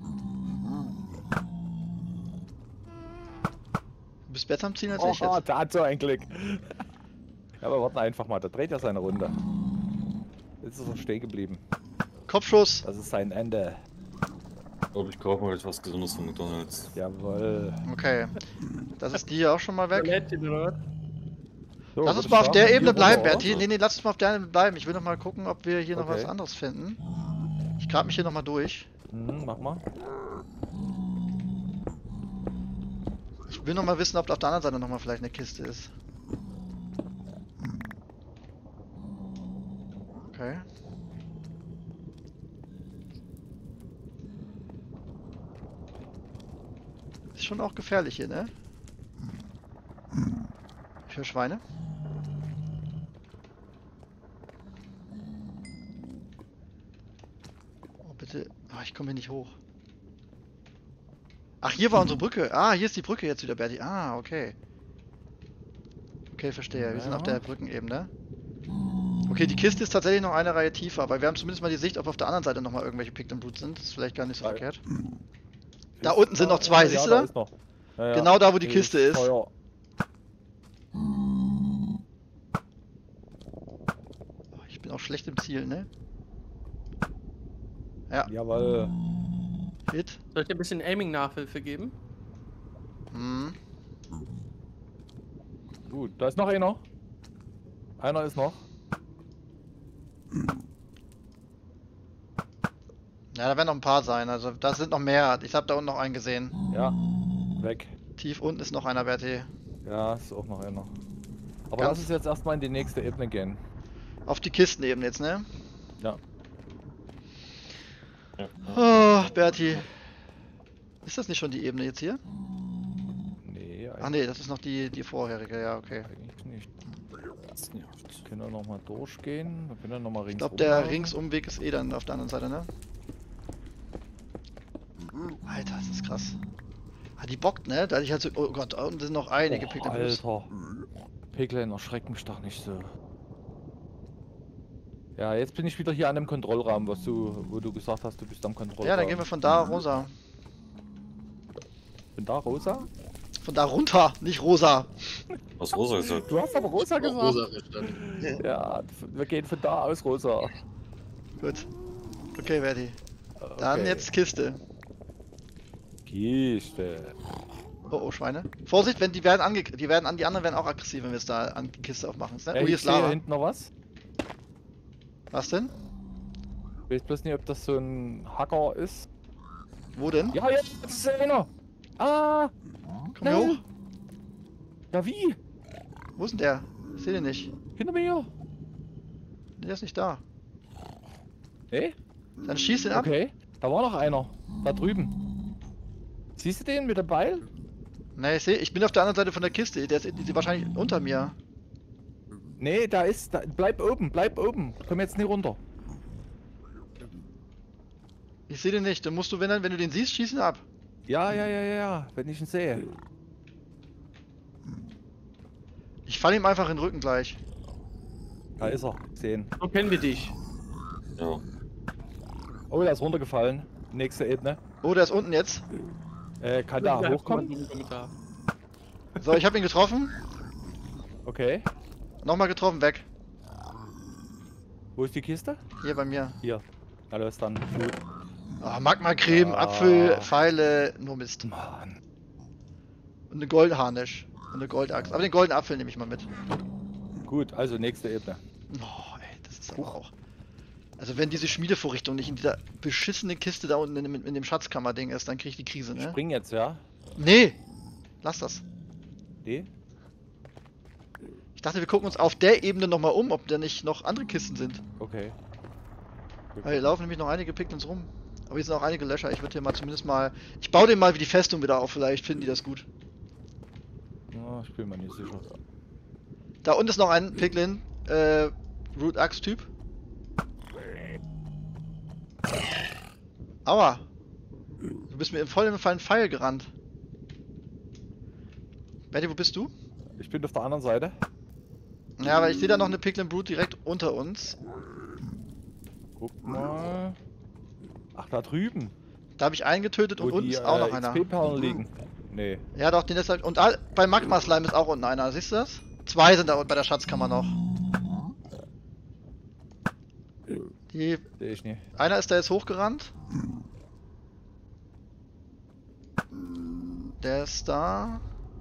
Du bist besser am Zielen als Oh, ich jetzt. da hat so ein Glück. Ja, aber warten einfach mal, der dreht ja seine Runde. Jetzt ist er stehen geblieben. Kopfschuss. Das ist sein Ende. Ich glaube, ich kaufe mal etwas Gesundes von McDonalds. Jawohl. Okay. Das ist die hier auch schon mal weg. Toilettchen oder was? So, Lass würde uns ich mal auf sagen, der hier Ebene bleiben, runter, Berti. oder? Nee, lass uns mal auf der Ebene bleiben. Ich will noch mal gucken, ob wir hier noch Okay. was anderes finden. Ich grab mich hier noch mal durch. Mach mal. Ich will noch mal wissen, ob auf der anderen Seite noch mal vielleicht eine Kiste ist. Okay. Ist schon auch gefährlich hier, ne? Ich höre Schweine. Oh, bitte. Ah, ich komme hier nicht hoch. Ach, hier war unsere Brücke. Ah, hier ist die Brücke jetzt wieder, Berti. Ah, okay. Okay, verstehe. Wir sind auf der Brückenebene. Okay, die Kiste ist tatsächlich noch eine Reihe tiefer, aber wir haben zumindest mal die Sicht, ob auf der anderen Seite nochmal irgendwelche Picked and Boots sind. Das ist vielleicht gar nicht so verkehrt. Da unten sind noch zwei, siehst du da? Ist noch. Ja, ja. Genau da, wo die Hier Kiste ist. Feuer. Oh, ich bin auch schlecht im Ziel, ne? Jawohl. Hit. Soll ich dir ein bisschen Aiming-Nachhilfe geben? Hm. Gut, da ist noch einer. Einer ist noch. Ja, da werden noch ein paar sein. Also, da sind noch mehr. Ich habe da unten noch einen gesehen. Ja. Weg. Tief unten ist noch einer, Berti. Ja, ist auch noch einer. Aber Ganz- lass uns jetzt erstmal in die nächste Ebene gehen. Auf die Kistenebene jetzt, ne? Ja. Ja. Oh, Berti. Ist das nicht schon die Ebene jetzt hier? Nee, Ach nee, das ist noch die vorherige. Ja, okay. eigentlich nicht. Das nervt. Können wir nochmal durchgehen? Wir können nochmal Ich rings glaube, der rumlaufen. Ringsumweg ist eh dann auf der anderen Seite, ne? Alter, das ist krass. Ah, die bockt, ne? Da hatte ich halt so. Oh Gott, da unten sind noch einige Picked and Boots. Alter. Piglein, erschreck mich doch nicht so. Ja, jetzt bin ich wieder hier an dem Kontrollraum, wo du gesagt hast, du bist am Kontrollraum. Ja, dann gehen wir von da runter. Bin da rosa? Von da runter, nicht rosa. Was Rosa gesagt? Du hast aber rosa gesagt. Rosa verstanden. Ja, wir gehen von da aus rosa. Gut. Okay, Berti. Dann Okay. jetzt Kiste. Kiste. Oh, oh, Schweine. Vorsicht, wenn die werden die anderen werden auch aggressiv, wenn wir es da an die Kiste aufmachen. Ne? Oh, hier ich ist sehe hier Lava. hinten noch was. Was denn? Ich weiß bloß nicht, ob das so ein Hacker ist. Wo denn? Ja, jetzt ist er einer. Ah, Komm hier hoch. ja wie? Wo ist denn der? Ich seh den nicht. Hinter mir. Der ist nicht da. Hey? Dann schieß den ab. Okay, da war noch einer. Da drüben. Siehst du den mit dem Beil? Ne, ich bin auf der anderen Seite von der Kiste. Der ist wahrscheinlich unter mir. Nee, da ist. Bleib oben, bleib oben. Komm jetzt nicht runter. Ich sehe den nicht. Dann musst du, wenn du den siehst, schießen ab. Ja, wenn ich ihn sehe. Ich falle ihm einfach in den Rücken gleich. Da ist er. 10. So kennen wir dich. Ja. Oh, der ist runtergefallen. Nächste Ebene. Oh, der ist unten jetzt. Kann da hochkommen? So, ich habe ihn getroffen. Okay. Nochmal getroffen, weg. Wo ist die Kiste? Hier bei mir. Hier. Alles dann. Gut. Oh, Magma-Creme, Ah. Apfel, Pfeile, nur Mist. Mann. Und eine Goldharnisch. Und eine Goldaxt. Aber den goldenen Apfel nehme ich mal mit. Gut, also nächste Ebene. Oh, ey, das ist aber auch... Also wenn diese Schmiedevorrichtung nicht in dieser beschissenen Kiste da unten in dem Schatzkammer-Ding ist, dann kriege ich die Krise, ne? Spring jetzt, ja? Nee! Lass das. Nee? Ich dachte, wir gucken uns auf der Ebene nochmal um, ob da nicht noch andere Kisten sind. Okay. Weil hier laufen nämlich noch einige Piglins rum. Aber hier sind auch einige Löcher. Ich würde hier mal zumindest mal... Ich baue den mal wie die Festung wieder auf, vielleicht finden die das gut. Ja, ich bin mir nicht sicher. Da unten ist noch ein Piglin, Root Axe Typ. Aua! Du bist mir voll im Fall ein Pfeil gerannt. Betty, wo bist du? Ich bin auf der anderen Seite. Ja, aber ich sehe da noch eine Piglin Brute direkt unter uns. Guck mal. Ach, da drüben. Da habe ich einen getötet und Wo unten die ist auch noch einer. XP-Perlen liegen. Nee. Ja doch, den ist halt... Und bei Magma Slime ist auch unten einer, siehst du das? 2 sind da unten bei der Schatzkammer noch. Die... Sehe ich nicht. Einer ist da jetzt hochgerannt. Der ist da.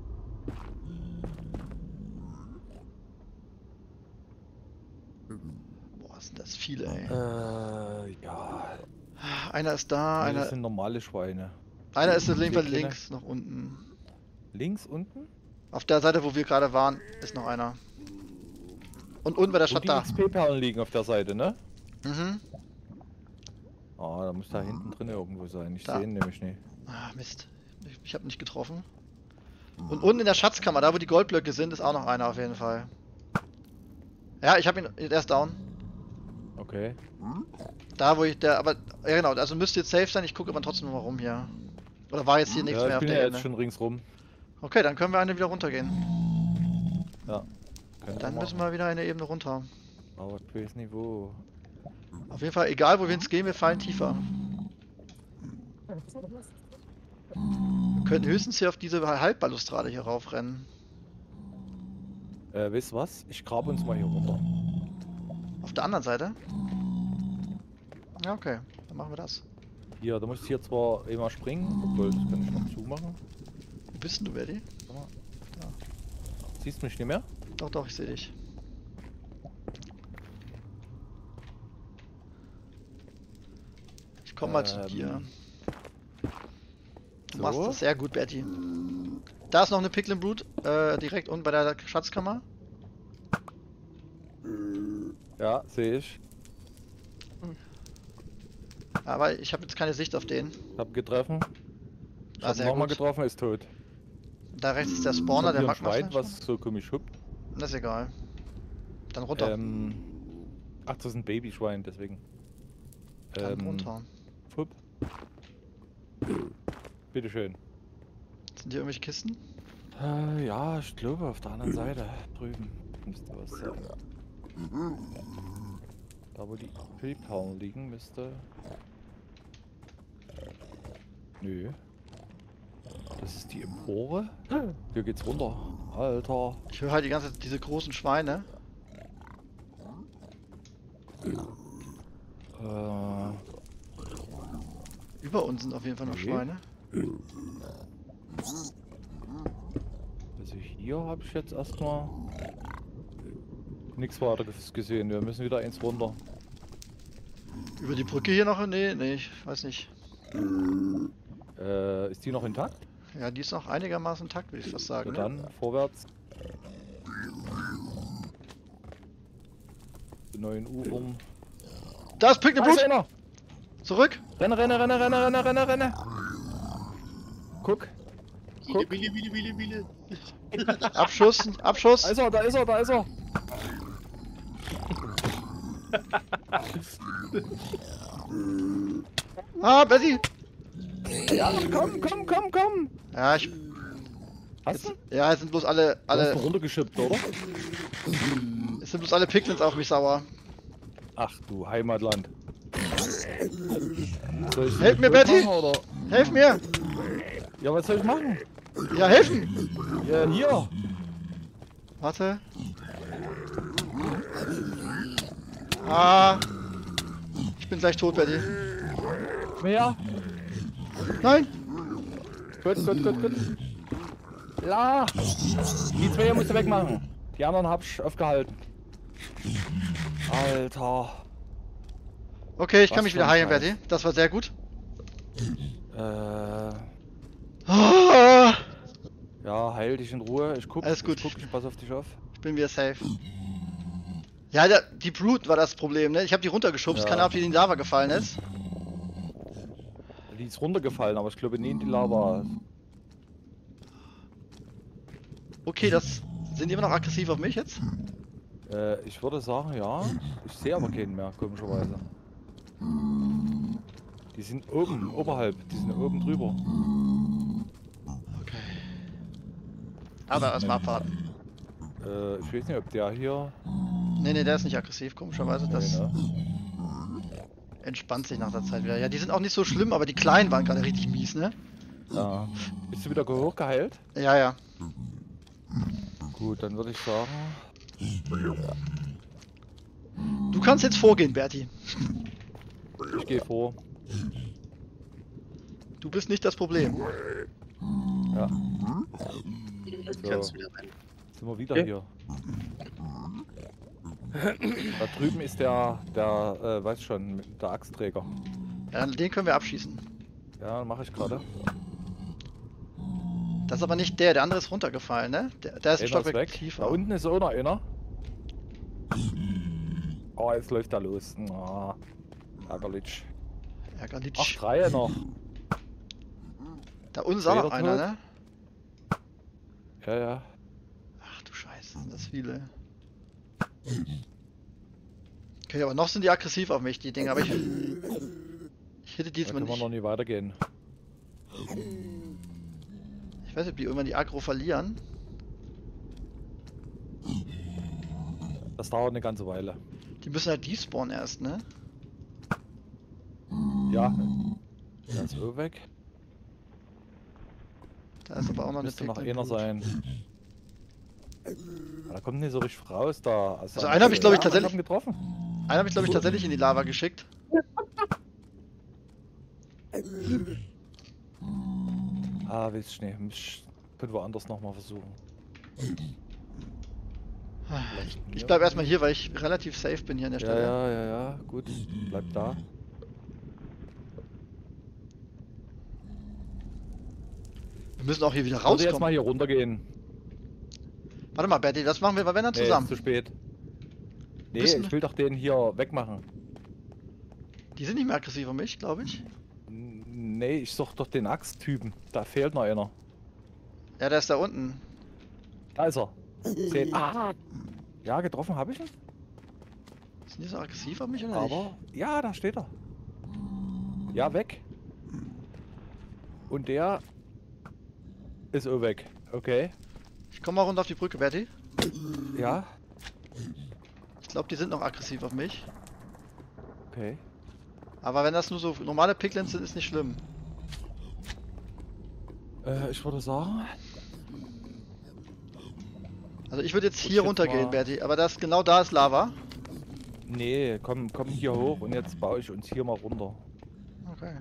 Boah, sind das viele, ey. Ja. Einer ist da, Nee, das einer... sind normale Schweine. Einer ist auf jeden Fall Die kleine- links, noch unten. Links unten? Auf der Seite, wo wir gerade waren, ist noch einer. Und unten bei der Wo Stadt die da. XP-Perlen liegen auf der Seite, ne? Mhm. Ah, da muss da hinten drin irgendwo sein. Ich Da. sehe ihn nämlich nicht. Ah, Mist. Ich habe nicht getroffen. Und unten in der Schatzkammer, da wo die Goldblöcke sind, ist auch noch einer auf jeden Fall. Ja, ich habe ihn. Der ist down. Okay. Da wo ich. Aber. Ja genau, also müsste jetzt safe sein. Ich gucke aber trotzdem noch mal rum hier. Oder war jetzt hier nichts Ja, mehr ich auf bin der ja Ebene? jetzt schon ringsrum. Okay, dann können wir eine wieder runtergehen. Ja. Können Dann wir müssen machen. wir wieder eine Ebene runter. Aber ich weiß nicht wo. Auf jeden Fall, egal wo wir ins gehen, wir fallen tiefer. Wir könnten höchstens hier auf diese Halbbalustrade hier raufrennen. Weißt du was? Ich grabe uns mal hier runter. Auf der anderen Seite? Ja, okay. Dann machen wir das. Hier, du musst hier zwar immer springen, obwohl das kann ich noch zumachen. Wo bist denn du, Betty? Siehst du mich nicht mehr? Doch, doch, ich sehe dich. Ich komm mal zu dir. Du machst das sehr gut, Betty. Da ist noch eine Piglin Brute, direkt unten bei der Schatzkammer. Ja, sehe ich. Aber ich habe jetzt keine Sicht auf den. Hab getroffen. Ich hab sehr nochmal gut. getroffen, ist tot. Da rechts ist der Spawner, der Hier ein Magma. Schwein, was so komisch hüpft. Das ist egal. Dann runter. Ach, das ist ein Babyschwein, deswegen. Dann runter. Fupp. Bitteschön. Sind hier irgendwelche Kisten? Ja, ich glaube auf der anderen Seite. Drüben müsste was sein. Da wo die Pilperlen liegen müsste... Nö. Das ist die Empore. Hier geht's runter. Alter. Ich höre halt die ganze Zeit diese großen Schweine. Über uns sind auf jeden Fall noch Nee. Schweine. Also hier habe ich jetzt erstmal nichts weiteres gesehen. Wir müssen wieder eins runter. Über die Brücke hier noch? Nee, nee, ich weiß nicht. Ist die noch intakt? Ja, die ist noch einigermaßen intakt, würde ich fast sagen. Ja, Ne? dann vorwärts. Die neuen Ufern. Da ist Piglin Da ist Brute! einer! Zurück! Renne, renne, renne, renne, renne, renne, renne! Guck! Biele. Abschuss! Abschuss! Da ist er, da ist er, da ist er! Ah, Betty! Ja, komm! Ja, ich. Hast du? Ja, es sind bloß alle. Du hast alle ihn runtergeschippt, oder? es sind bloß alle Piglins auf mich sauer. Ach du Heimatland. Soll ich Helf die mir, tot Betty! machen, oder? Helf mir! Ja, was soll ich machen? Ja, helfen! Ja, hier. Warte. Ah. Ich bin gleich tot, Betty. Mehr. Nein! Gut. La. Die zwei musst du wegmachen. Die anderen hab ich aufgehalten. Alter. Okay, ich Was kann mich für wieder ein heilen, Scheiß. Betty. Das war sehr gut. Ja, Ah, heil dich in Ruhe. Ich guck. Alles gut. Ich pass auf dich auf. ich bin wieder safe. Ja, die Brute war das Problem, ne? Ich habe die runtergeschubst, Ja. keine Ahnung, ob die in die Lava gefallen ist. Die ist runtergefallen, aber ich glaube nie in die Lava. Okay, das. Sind die immer noch aggressiv auf mich jetzt? Ich würde sagen, ja. Ich sehe aber keinen mehr, komischerweise. Die sind oben, oberhalb. Die sind oben drüber. Okay. Aber erstmal abwarten. Ich weiß nicht, ob der hier... Nee, der ist nicht aggressiv, komischerweise. Das Nee, ne? entspannt sich nach der Zeit wieder. Ja, die sind auch nicht so schlimm, aber die Kleinen waren gerade richtig mies, ne? Ja. Bist du wieder hochgeheilt? Ja. Gut, dann würde ich sagen... Du kannst jetzt vorgehen, Berti. Ich gehe vor. Du bist nicht das Problem. Ja, Du kannst wieder rein. sind wir wieder Okay. hier. Da drüben ist der weiß schon, der Axtträger. Ja, den können wir abschießen. Ja, mache ich gerade. Das ist aber nicht der andere ist runtergefallen, ne? Der ist ein Einer ist Stockwerk weg. tiefer. Da unten ist auch noch einer. Oh, jetzt läuft er los. Oh, ärgerlich. Ärgerlich. Ach, 3 noch. Da unten ist auch noch Jeder einer, tot? ne? Ja. Ach du Scheiße, sind das viele. Okay, aber noch sind die aggressiv auf mich, die Dinger, aber ich hätte Da diesmal können wir nicht. noch nie weitergehen. Ich weiß nicht, ob die irgendwann die Aggro verlieren. Das dauert eine ganze Weile. Die müssen halt despawnen erst, ne? Ja. Der ist auch weg. Da ist aber auch noch eine Müsste noch Piglin einer Brute. sein. Ja, da kommt nicht so richtig raus da. Also einer hab ich, glaub ich, tatsächlich- hab ihn getroffen. Einen habe ich, glaube ich, tatsächlich in die Lava geschickt. Ah, weiß ich nicht. Können wir anders nochmal versuchen. Ich bleibe erstmal hier, weil ich relativ safe bin hier an der Stelle. Ja, gut. Bleib da. Wir müssen auch hier wieder Ich würde jetzt rauskommen. mal hier runtergehen. Warte mal, Berti, was machen wir, wenn wir Nee, zusammen? ist zu spät. Nee, Müssen- ich will doch den hier wegmachen. Die sind nicht mehr aggressiv auf mich, glaube ich. Nee, ich such doch den Axttypen. Da fehlt noch einer. Ja, der ist da unten. Da ist er. 10. Ah! Ja, getroffen habe ich ihn. Sind die so aggressiv auf mich oder nicht? Aber, ja, da steht er. Ja, weg. Und der ist auch weg. Okay. Ich komme mal runter auf die Brücke, Berti. Ja, Ich glaube, die sind noch aggressiv auf mich. okay. Aber wenn das nur so normale Piglins sind, ist nicht schlimm. Ich würde sagen, Also ich würde jetzt Ich hier jetzt runtergehen, mal- Berti. Aber das genau da ist Lava. nee, komm hier hoch und jetzt baue ich uns hier mal runter. Okay.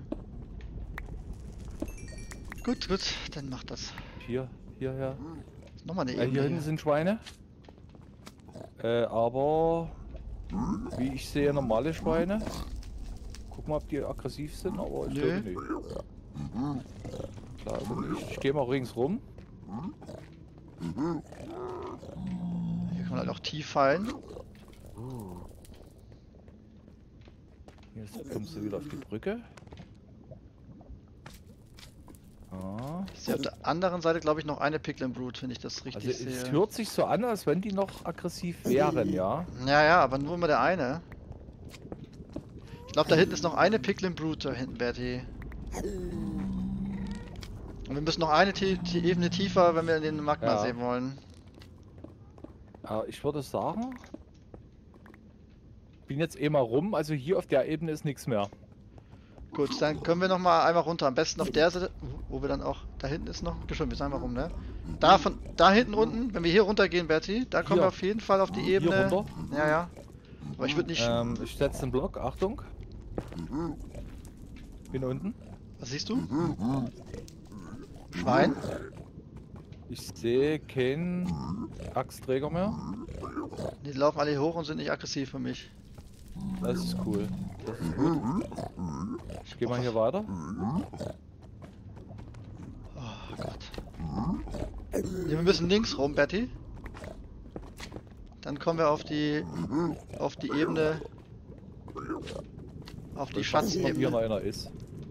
Gut, dann mach das. Hierher. Nochmal eine Hier Ebene. hinten sind Schweine. Aber wie ich sehe, normale Schweine. Guck mal, ob die aggressiv sind, aber ich Nö. glaube nicht. Klar, also nicht. Ich gehe mal ringsrum. Hier kann man halt auch tief fallen. Jetzt kommst du wieder auf die Brücke. Ah. Ich sehe auf der anderen Seite, glaube ich, noch eine Piglin Brute, wenn ich das richtig Also es sehe. hört sich so an, als wenn die noch aggressiv wären, ja. Ja, aber nur immer der eine. Ich glaube, da hinten ist noch eine Piglin Brute da hinten, Bertie. Und wir müssen noch eine Ebene tiefer, wenn wir in den Magma Ja. sehen wollen. Ich würde sagen, bin jetzt eh mal rum, also hier auf der Ebene ist nichts mehr. Gut, dann können wir noch mal einmal runter. Am besten auf der Seite, wo wir dann auch, da hinten ist noch, schon, wir sind einmal rum, ne? Da hinten unten, wenn wir hier runter gehen, Bertie, da kommen Hier. wir auf jeden Fall auf die Hier Ebene. runter? Ja, ja. Aber ich würde nicht. Ich setze den Block, Achtung. Bin unten. Was siehst du? Schwein? Ich sehe keinen Axtträger mehr. Die laufen alle hier hoch und sind nicht aggressiv für mich. Das ist cool. Das ist gut. Ich gehe mal hier weiter. Oh Gott. Wir müssen links rum, Betty. Dann kommen wir auf die Ebene. Auf die Ob hier Schatzebene. noch einer ist.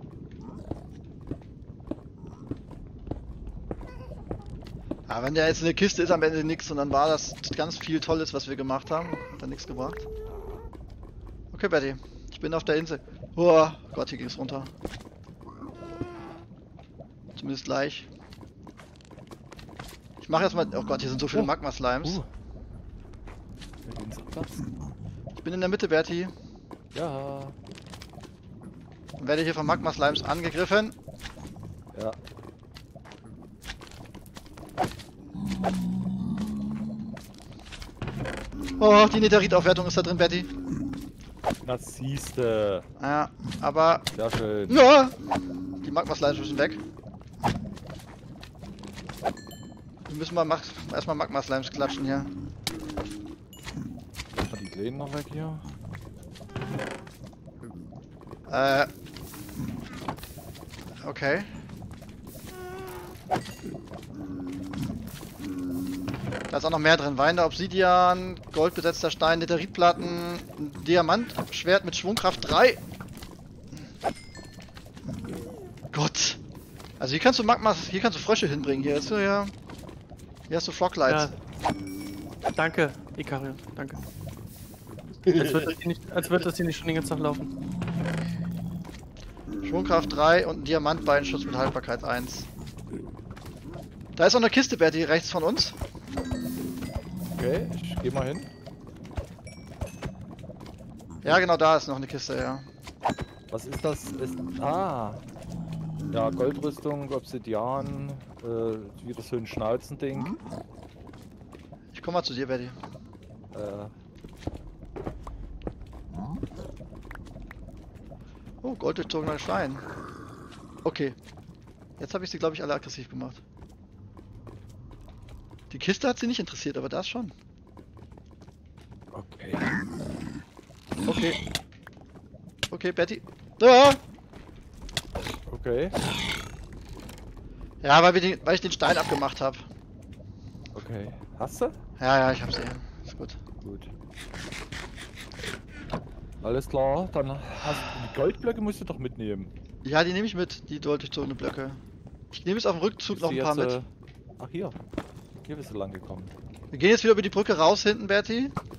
Aber wenn der jetzt in der Kiste ist, am Ende nichts und dann war das ganz viel Tolles, was wir gemacht haben. Hat dann nichts gebracht. Okay, Betty. Ich bin auf der Insel. Oh Gott, hier ging es runter. Zumindest gleich. Ich mache jetzt mal. Oh Gott, hier sind so viele Magma-Slimes. Der Inselplatz. Ich bin in der Mitte, Bertie. Ja. Und werde hier von Magma-Slimes angegriffen. Ja. Oh, die Netherite-Aufwertung ist da drin, Betty. Das siehste. Ja, aber. Sehr schön. Ja! Die Magma-Slimes müssen weg. Wir müssen mal erstmal Magma-Slimes klatschen hier. Die Kleinen noch weg hier. Okay. Da ist auch noch mehr drin. Weiner Obsidian, goldbesetzter Stein, Netherite-Platten, ein Diamantschwert mit Schwungkraft 3. Gott. Also hier kannst du hier kannst du Frösche hinbringen. Hier hast du ja. Hier hast du Flocklights. Ja. Danke, Ikarion, danke. Als wird das hier nicht schon den ganzen Tag laufen. Schwungkraft 3 und ein Diamantbeinschutz mit Haltbarkeit 1. Da ist auch eine Kiste, Bertie, rechts von uns. Okay, ich geh mal hin. Ja, genau da ist noch eine Kiste, ja. Was ist das? Ja, Goldrüstung, Obsidian, wieder so ein Schnauzending. Ich komm mal zu dir, Betty. Oh, golddurchzogener Stein. Okay. Jetzt habe ich sie, glaube ich, alle aggressiv gemacht. Die Kiste hat sie nicht interessiert, aber das schon. Okay. Okay. Okay, Betty. Ah! Okay. Ja, weil ich den Stein abgemacht habe. Okay. Hast du? Ja, ich hab sie. Ist gut. Gut. Alles klar, dann hast die Goldblöcke musst du doch mitnehmen. Ja, die nehme ich mit, die durchzogene Blöcke. Ich nehme jetzt auf dem Rückzug Bist noch du ein paar jetzt, mit. Ach hier. Hier bist du lang gekommen. Wir gehen jetzt wieder über die Brücke raus hinten, Bertie.